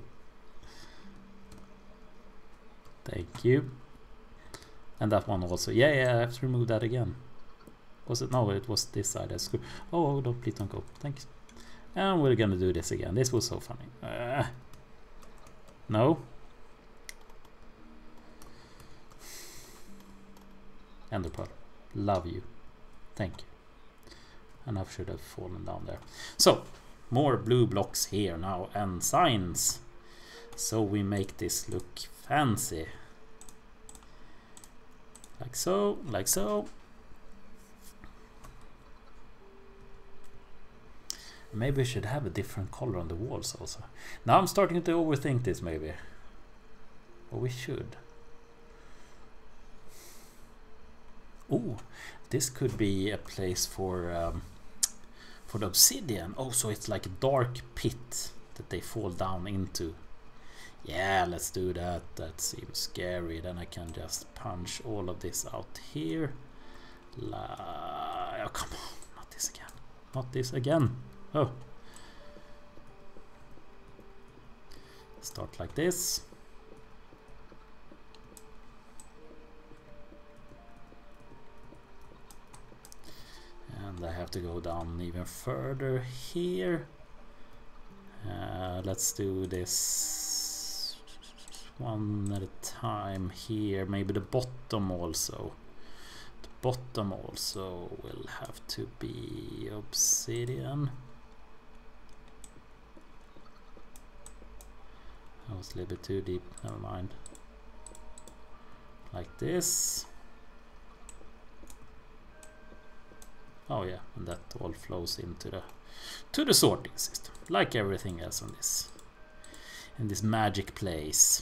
Thank you. And that one also. Yeah, I have to remove that again. Was it? No, it was this side. Oh, no, please don't go. Thanks. And we're gonna do this again. This was so funny. No. Ender pearl. Love you. Thank you. And I should have fallen down there. So, more blue blocks here now and signs. So we make this look fancy. Like so, like so. Maybe we should have a different color on the walls also. Now I'm starting to overthink this maybe. Or we should. Oh, this could be a place for the obsidian. Oh, so it's like a dark pit that they fall down into. Yeah, let's do that. That seems scary. Then I can just punch all of this out here. Oh, come on. Not this again. Not this again. Oh. Start like this. And I have to go down even further here. Let's do this one at a time here. Maybe the bottom also. The bottom also will have to be obsidian. That was a little bit too deep, never mind. Like this. Oh yeah, and that all flows into the sorting system, like everything else on this in this magic place.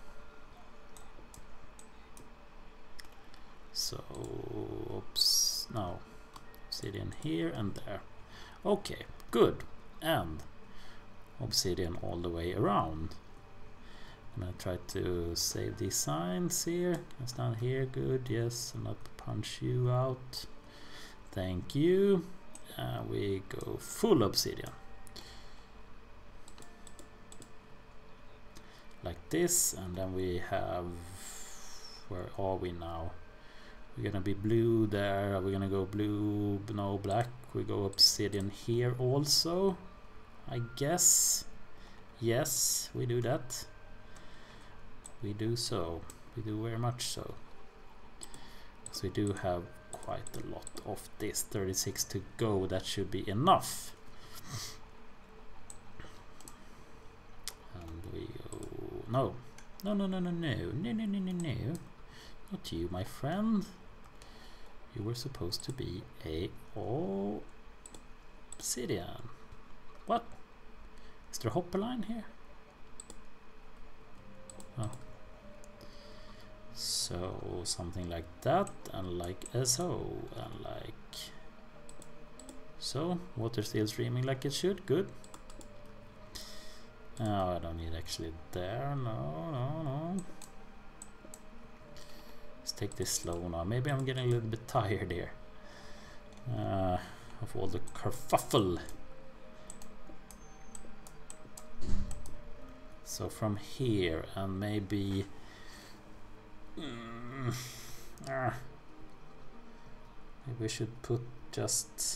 So oops, no, obsidian here and there. Okay, good. And obsidian all the way around. I'm gonna try to save these signs here. It's down here, good, yes, and not punch you out. Thank you. We go full obsidian. Like this, and then we have, where are we now? We're gonna be blue there. Are we gonna go blue? No, black. We go obsidian here also, I guess. Yes, we do that. We do so. We do very much so. So we do have quite a lot of this. 36 to go. That should be enough. And we go. No. No, no, no, no, no. No, no, no, no, no. Not you, my friend. You were supposed to be a obsidian. What? Is there a hopper line here? Oh. So something like that, and like so, and like so. Water still streaming like it should. Good. Oh, I don't need actually there. No, no, no. Let's take this slow now. Maybe I'm getting a little bit tired here of all the kerfuffle. So from here, and maybe maybe we should put just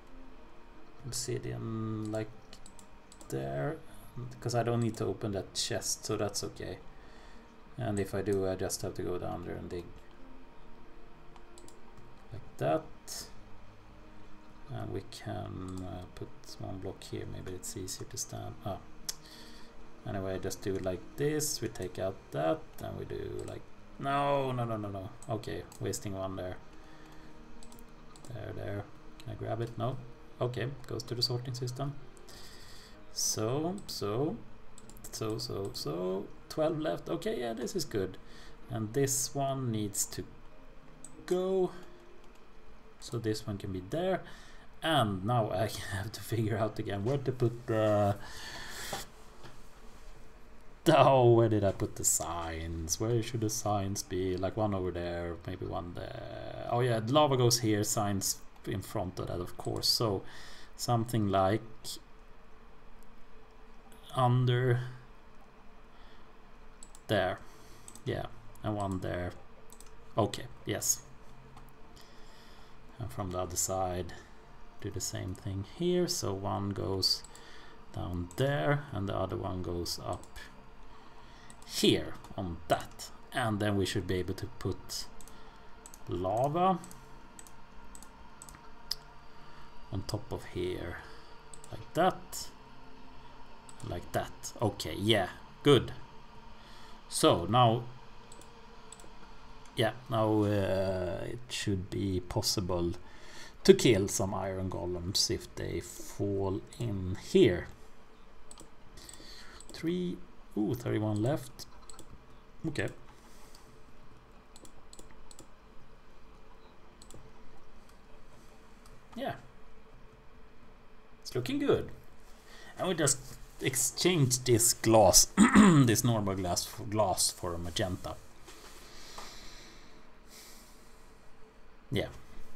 obsidian like there, because I don't need to open that chest, so that's okay. And if I do, I just have to go down there and dig like that. And we can put one block here. Maybe it's easier to stand. Anyway, just do it like this. We take out that, and we do like no. Okay, wasting one there. There. Can I grab it? No. Okay, goes to the sorting system. So 12 left. Okay, yeah, this is good. And this one needs to go, so this one can be there. And now I have to figure out again where to put the where did I put the signs? Where should the signs be? Like one over there, maybe one there. Oh yeah, the lava goes here, signs in front of that, of course. So something like under there, yeah, and one there. Okay, yes. And from the other side, do the same thing here. So one goes down there, and the other one goes up here on that. And then we should be able to put lava on top of here, like that. Like that. Okay, yeah, good. So now, yeah, now it should be possible to kill some iron golems if they fall in here. 31 left. Okay. Yeah, it's looking good. And we just exchange this glass, this normal glass for a magenta. Yeah.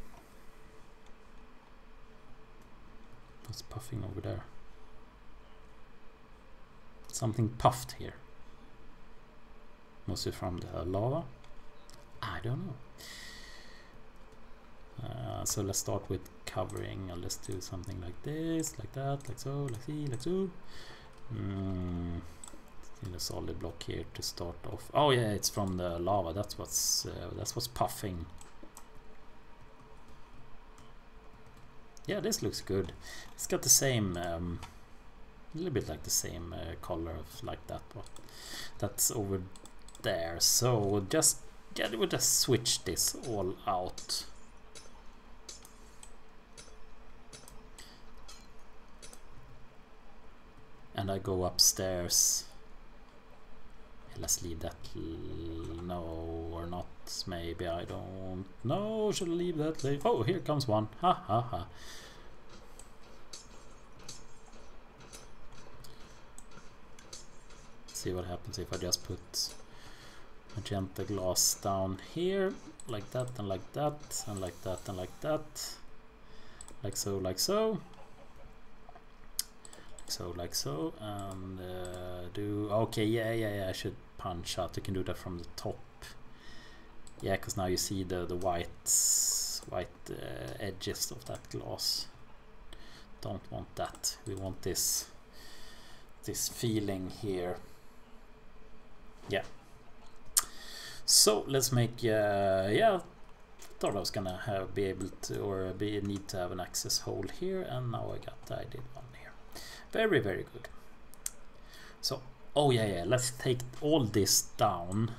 What's puffing over there? Something puffed here. Was it from the lava? I don't know. So let's start with covering, and let's do something like this, like that, like so, like so. In a solid block here to start off. Oh yeah, it's from the lava. That's what's puffing. Yeah, this looks good. It's got the same, a little bit like the same color of like that one. That's over there. So we'll just switch this all out. and I go upstairs. Let's leave that. No, or not. Maybe I don't know. Should I leave that? Oh, here comes one. Ha ha ha. See what happens if I just put magenta glass down here, like that, and like that, and like that, and like that, like so, like so. Like so, and do okay. Yeah. I should punch out. You can do that from the top. Yeah, because now you see the white edges of that glass. Don't want that. We want this feeling here. Yeah. So let's make. Yeah. Thought I was gonna be able to, or need to have an access hole here, and now I did one here. Very, very good. So, oh yeah, let's take all this down.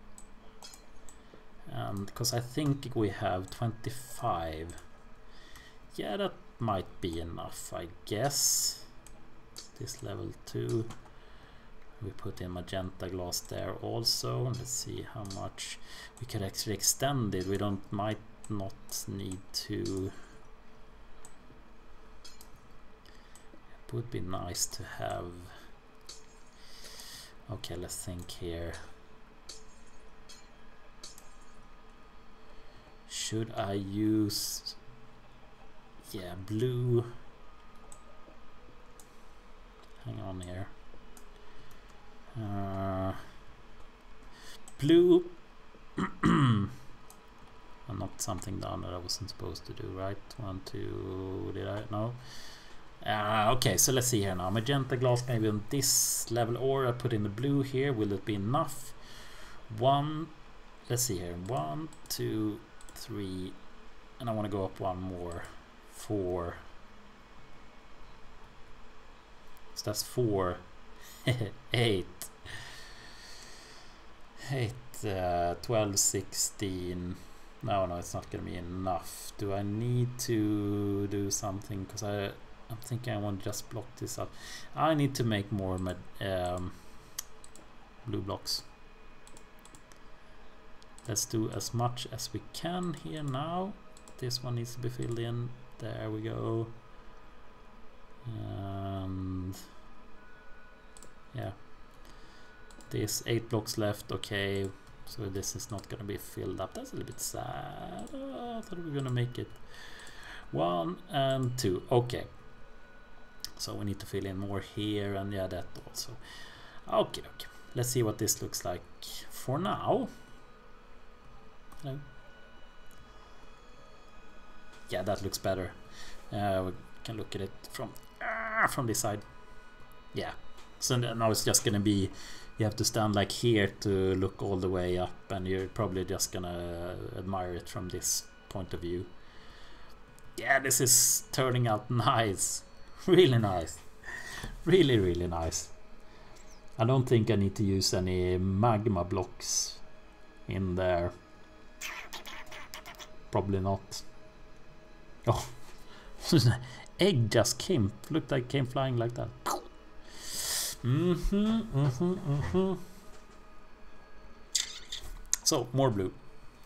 And because I think we have 25. Yeah, that might be enough, I guess. This level 2. We put in magenta glass there also. Let's see how much we could actually extend it. We might not need to. Would be nice to have. Okay, let's think here. Should I use blue? Hang on here. Blue. And not something down that I wasn't supposed to do, right? 1, 2, did I? No. Okay, so let's see here now. Magenta glass maybe on this level, or I put in the blue here. Will it be enough? Let's see here. 1, 2, 3, and I want to go up one more. 4. So that's 4. 8. 12, 16. No, it's not going to be enough. Do I need to do something? Because I'm thinking I want to just block this up. I need to make more blue blocks. Let's do as much as we can here now. This one needs to be filled in. There we go. And yeah, this 8 blocks left. Okay, so this is not gonna be filled up. That's a little bit sad. I thought we were gonna make it 1 and 2. Okay, so we need to fill in more here, and yeah, that also. Okay, let's see what this looks like for now. Hello. Yeah, that looks better. We can look at it from this side. Yeah, so now it's just gonna be, you have to stand like here to look all the way up, and you're probably just gonna admire it from this point of view. Yeah, this is turning out nice. Really nice. Really, really nice. I don't think I need to use any magma blocks in there. Probably not. Oh, egg just came. Looked like came flying like that. So, more blue.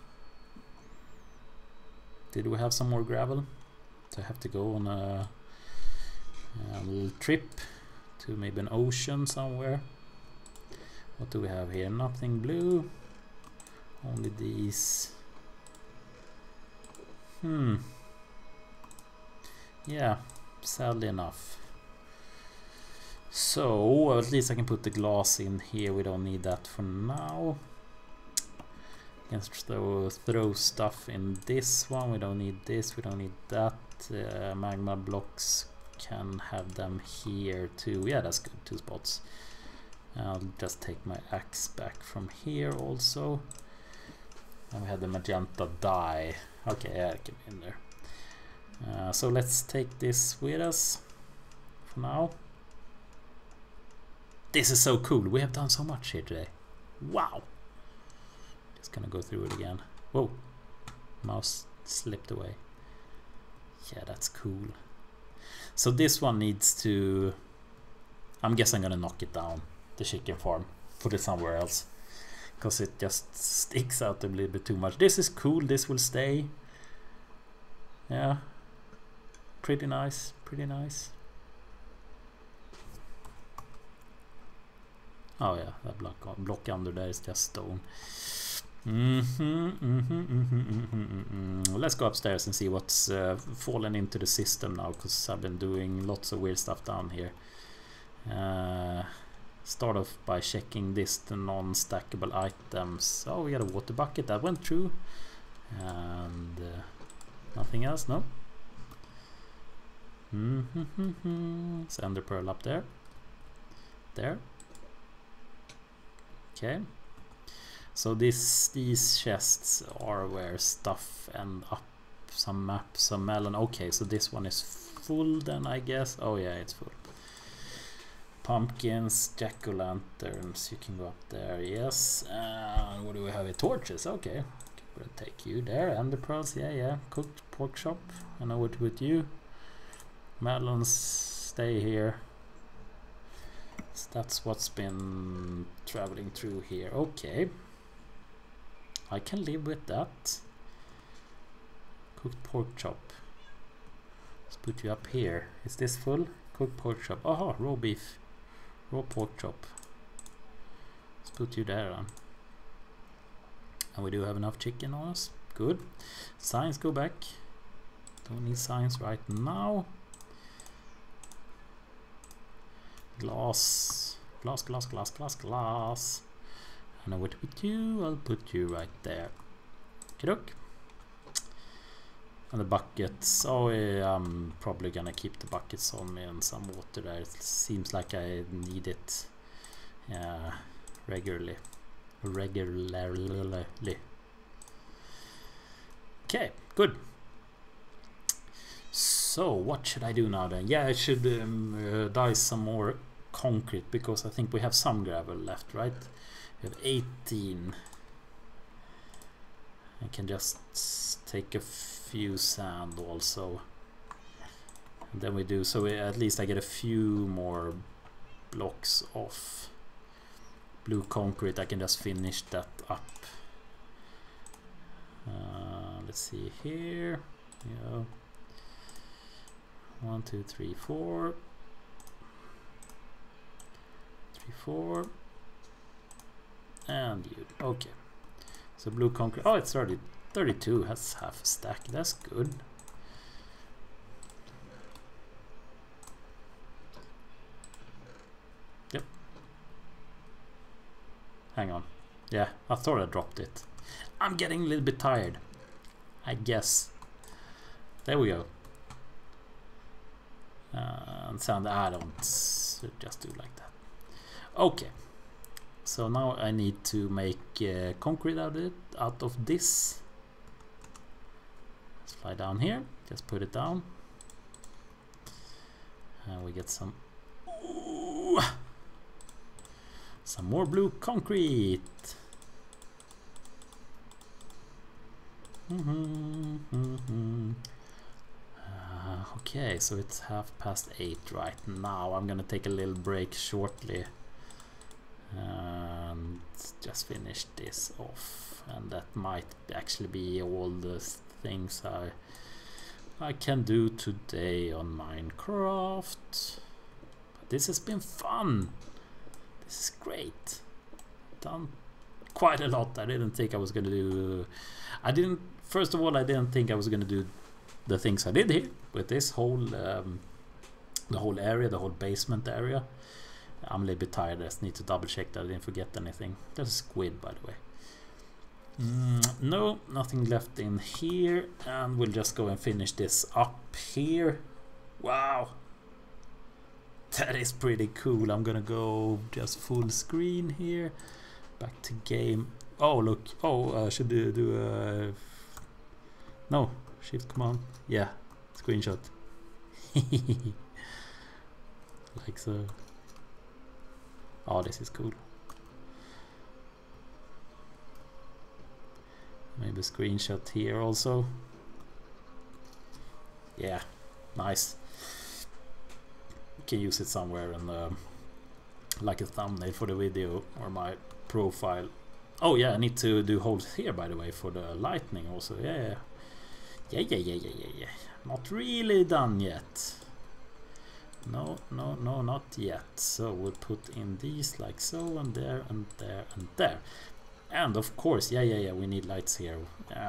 Did we have some more gravel? Do I have to go on a little trip to maybe an ocean somewhere? What do we have here? Nothing blue. Only these. Yeah, sadly enough. So at least I can put the glass in here. We don't need that for now. Can throw stuff in this one. We don't need this. We don't need that. Magma blocks, can have them here too. Yeah, that's good. 2 spots. I'll just take my axe back from here also. And we had the magenta dye. Okay, yeah, it can be in there. So let's take this with us for now. This is so cool. We have done so much here today. Wow. Just gonna go through it again. Whoa. Mouse slipped away. Yeah, that's cool. So this one needs to I'm guessing I'm gonna knock it down, the chicken farm, put it somewhere else, because it just sticks out a little bit too much. This is cool, this will stay. Yeah, pretty nice, pretty nice. Oh yeah, that block under there is just stone. Let's go upstairs and see what's fallen into the system now, because I've been doing lots of weird stuff down here. Start off by checking this, the non-stackable items. Oh, we got a water bucket, that went through. And nothing else, no? It's ender pearl up there. There. Okay. So these chests are where stuff end up. Some maps, some melon. Okay, so this one is full then, I guess. Oh yeah, it's full. Pumpkins, jack-o'-lanterns. You can go up there. Yes. What do we have here? Torches. Okay. We'll take you there. Ender pearls. Yeah. Cooked pork chop. I know what with you. Melons. Stay here. So that's what's been traveling through here. Okay. I can live with that. Cooked pork chop. Let's put you up here. Is this full? Cooked pork chop. Aha, raw beef. Raw pork chop. Let's put you there then. And we do have enough chicken on us. Good. Signs go back. Don't need signs right now. Glass. Glass. I know what to put you. I'll put you right there. Kidok. And the buckets. Oh, yeah, I'm probably gonna keep the buckets on me and some water there. It seems like I need it regularly. Okay, good. So what should I do now then? Yeah, I should dye some more concrete, because I think we have some gravel left, right? We have 18. I can just take a few sand also. And then we do, so at least I get a few more blocks of blue concrete. I can just finish that up. Let's see here. Yeah. 1, 2, 3, 4. 3, 4. And you. Okay. So blue concrete. Oh, it's already 32. That's half a stack. That's good. Yep. Hang on. Yeah, I thought I dropped it. I'm getting a little bit tired, I guess. There we go. And sound, I don't just do like that. Okay. So now I need to make concrete out of this. Let's fly down here. Just put it down. And we get some more blue concrete. Okay, so it's 8:30 right now. I'm gonna take a little break shortly and just finish this off, and that might actually be all the things I can do today on Minecraft. But this has been fun. This is great. Done quite a lot. I didn't think I was gonna do. First of all, I didn't think I was gonna do the things I did here with this whole the whole area, the whole basement area. I'm a little bit tired. I just need to double check that I didn't forget anything. There's a squid, by the way. No, nothing left in here, and we'll just go and finish this up here. Wow, that is pretty cool. I'm gonna go just full screen here, back to game. Oh look, I should do a no, shift command, yeah, screenshot. Like so. Oh, this is cool. Maybe screenshot here also. Yeah, nice. You can use it somewhere in like a thumbnail for the video or my profile. Oh yeah, I need to do holes here, by the way, for the lightning also. Yeah. Not really done yet. No, not yet. So we'll put in these like so, and there, and there, and there. And of course, yeah, we need lights here.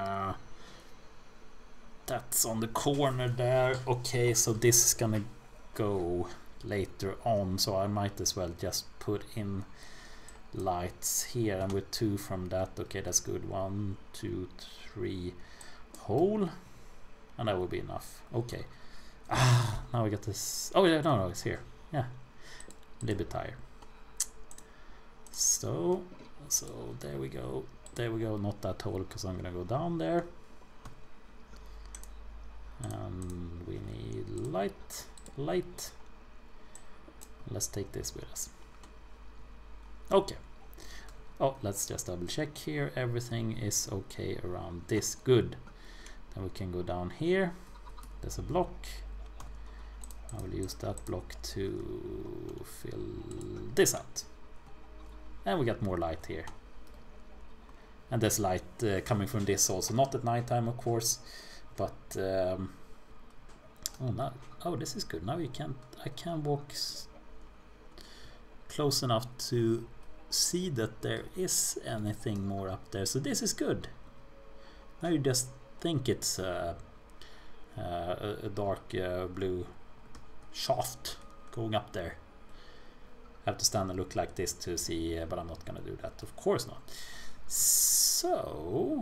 That's on the corner there. Okay, so this is gonna go later on, so I might as well just put in lights here, and with 2 from that. Okay, that's good. 1, 2, 3 hole, and that will be enough. Okay. Now we got this. Oh yeah, no, it's here. Yeah, a little bit tired. So there we go. Not that hole, because I'm gonna go down there. And we need light. Let's take this with us. Okay. Oh, let's just double check here. Everything is okay around this. Good. Then we can go down here. There's a block. I will use that block to fill this out. And we got more light here. And there's light coming from this also. Not at nighttime, of course. But oh, this is good. Now I can walk close enough to see that there is anything more up there. So this is good. Now you just think it's a dark blue shaft going up there. I have to stand and look like this to see, but I'm not gonna do that, of course not. So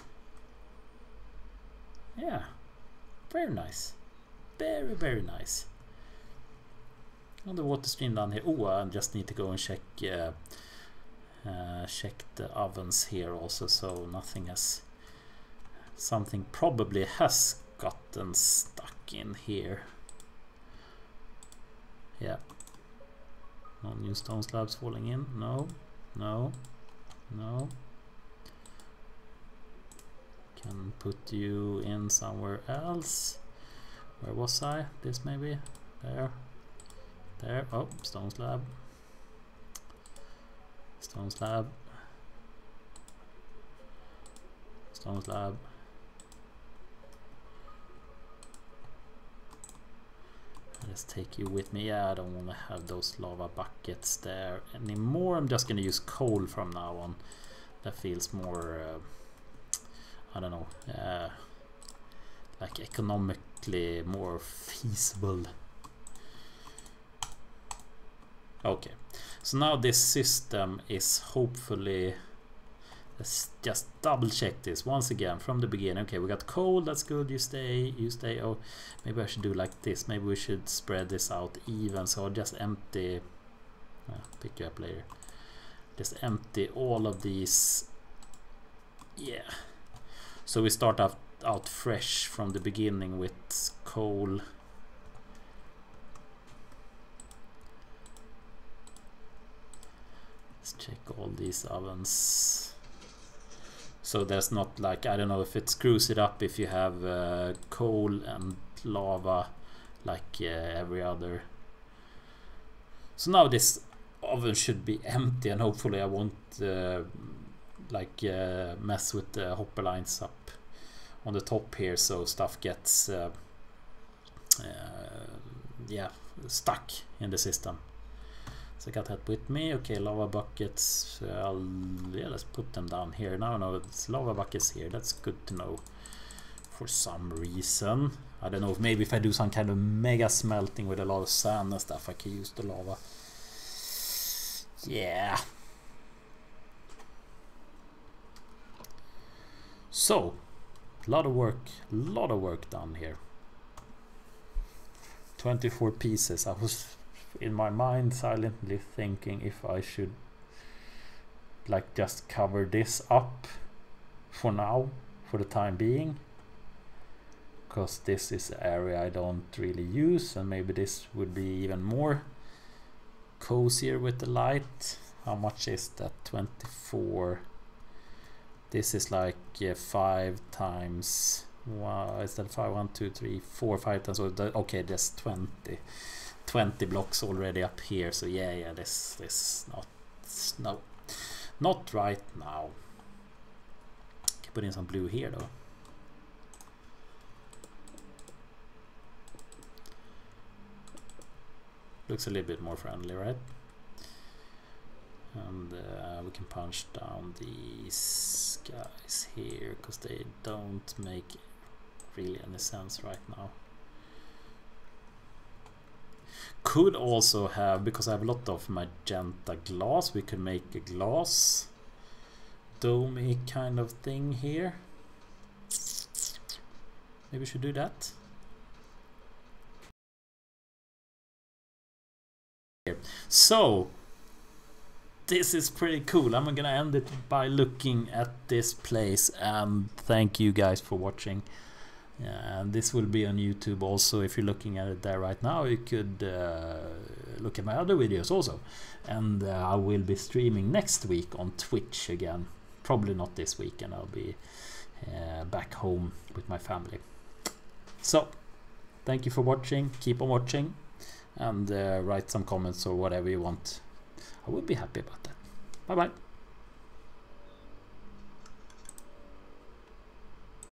yeah, very nice, very nice. On the water stream down here. Oh, I just need to go and check the ovens here also, so nothing has, something probably has gotten stuck in here. Yeah, no new stone slabs falling in. No. Can put you in somewhere else. Where was I? This maybe? There. Oh, stone slab. Let's take you with me. Yeah, I don't want to have those lava buckets there anymore. I'm just going to use coal from now on. That feels more, I don't know, like economically more feasible. Okay, so now this system is hopefully, let's just double check this once again from the beginning. Okay, we got coal, that's good. You stay. Oh, maybe I should do like this. Maybe we should spread this out even, so I'll just empty, pick you up later, just empty all of these. Yeah, so we start out fresh from the beginning with coal. Let's check all these ovens. So there's not like, I don't know if it screws it up if you have coal and lava like every other. So now this oven should be empty, and hopefully I won't mess with the hopper lines up on the top here, so stuff gets stuck in the system. So I got that with me. Okay, lava buckets. Let's put them down here. Now I know it's lava buckets here. That's good to know for some reason. I don't know if maybe if I do some kind of mega smelting with a lot of sand and stuff, I can use the lava. Yeah. So, a lot of work done here. 24 pieces. I was in my mind silently thinking if I should like just cover this up for now, for the time being, because this is an area I don't really use, and maybe this would be even more cozier with the light. How much is that? 24. This is like 5 times. Wow, is that 5? 1, 2, 3, 4, 5 times. So okay, that's 20. 20 blocks already up here, so yeah, this not right now. Can put in some blue here though. Looks a little bit more friendly, right? And we can punch down these guys here because they don't make really any sense right now. Could also have, because I have a lot of magenta glass, we could make a glass dome kind of thing here. Maybe we should do that. So this is pretty cool. I'm gonna end it by looking at this place, and thank you guys for watching. And this will be on YouTube also. If you're looking at it there right now, you could look at my other videos also. And I will be streaming next week on Twitch again. Probably not this weekend. I'll be back home with my family. So thank you for watching. Keep on watching, and write some comments or whatever you want. I would be happy about that. Bye bye.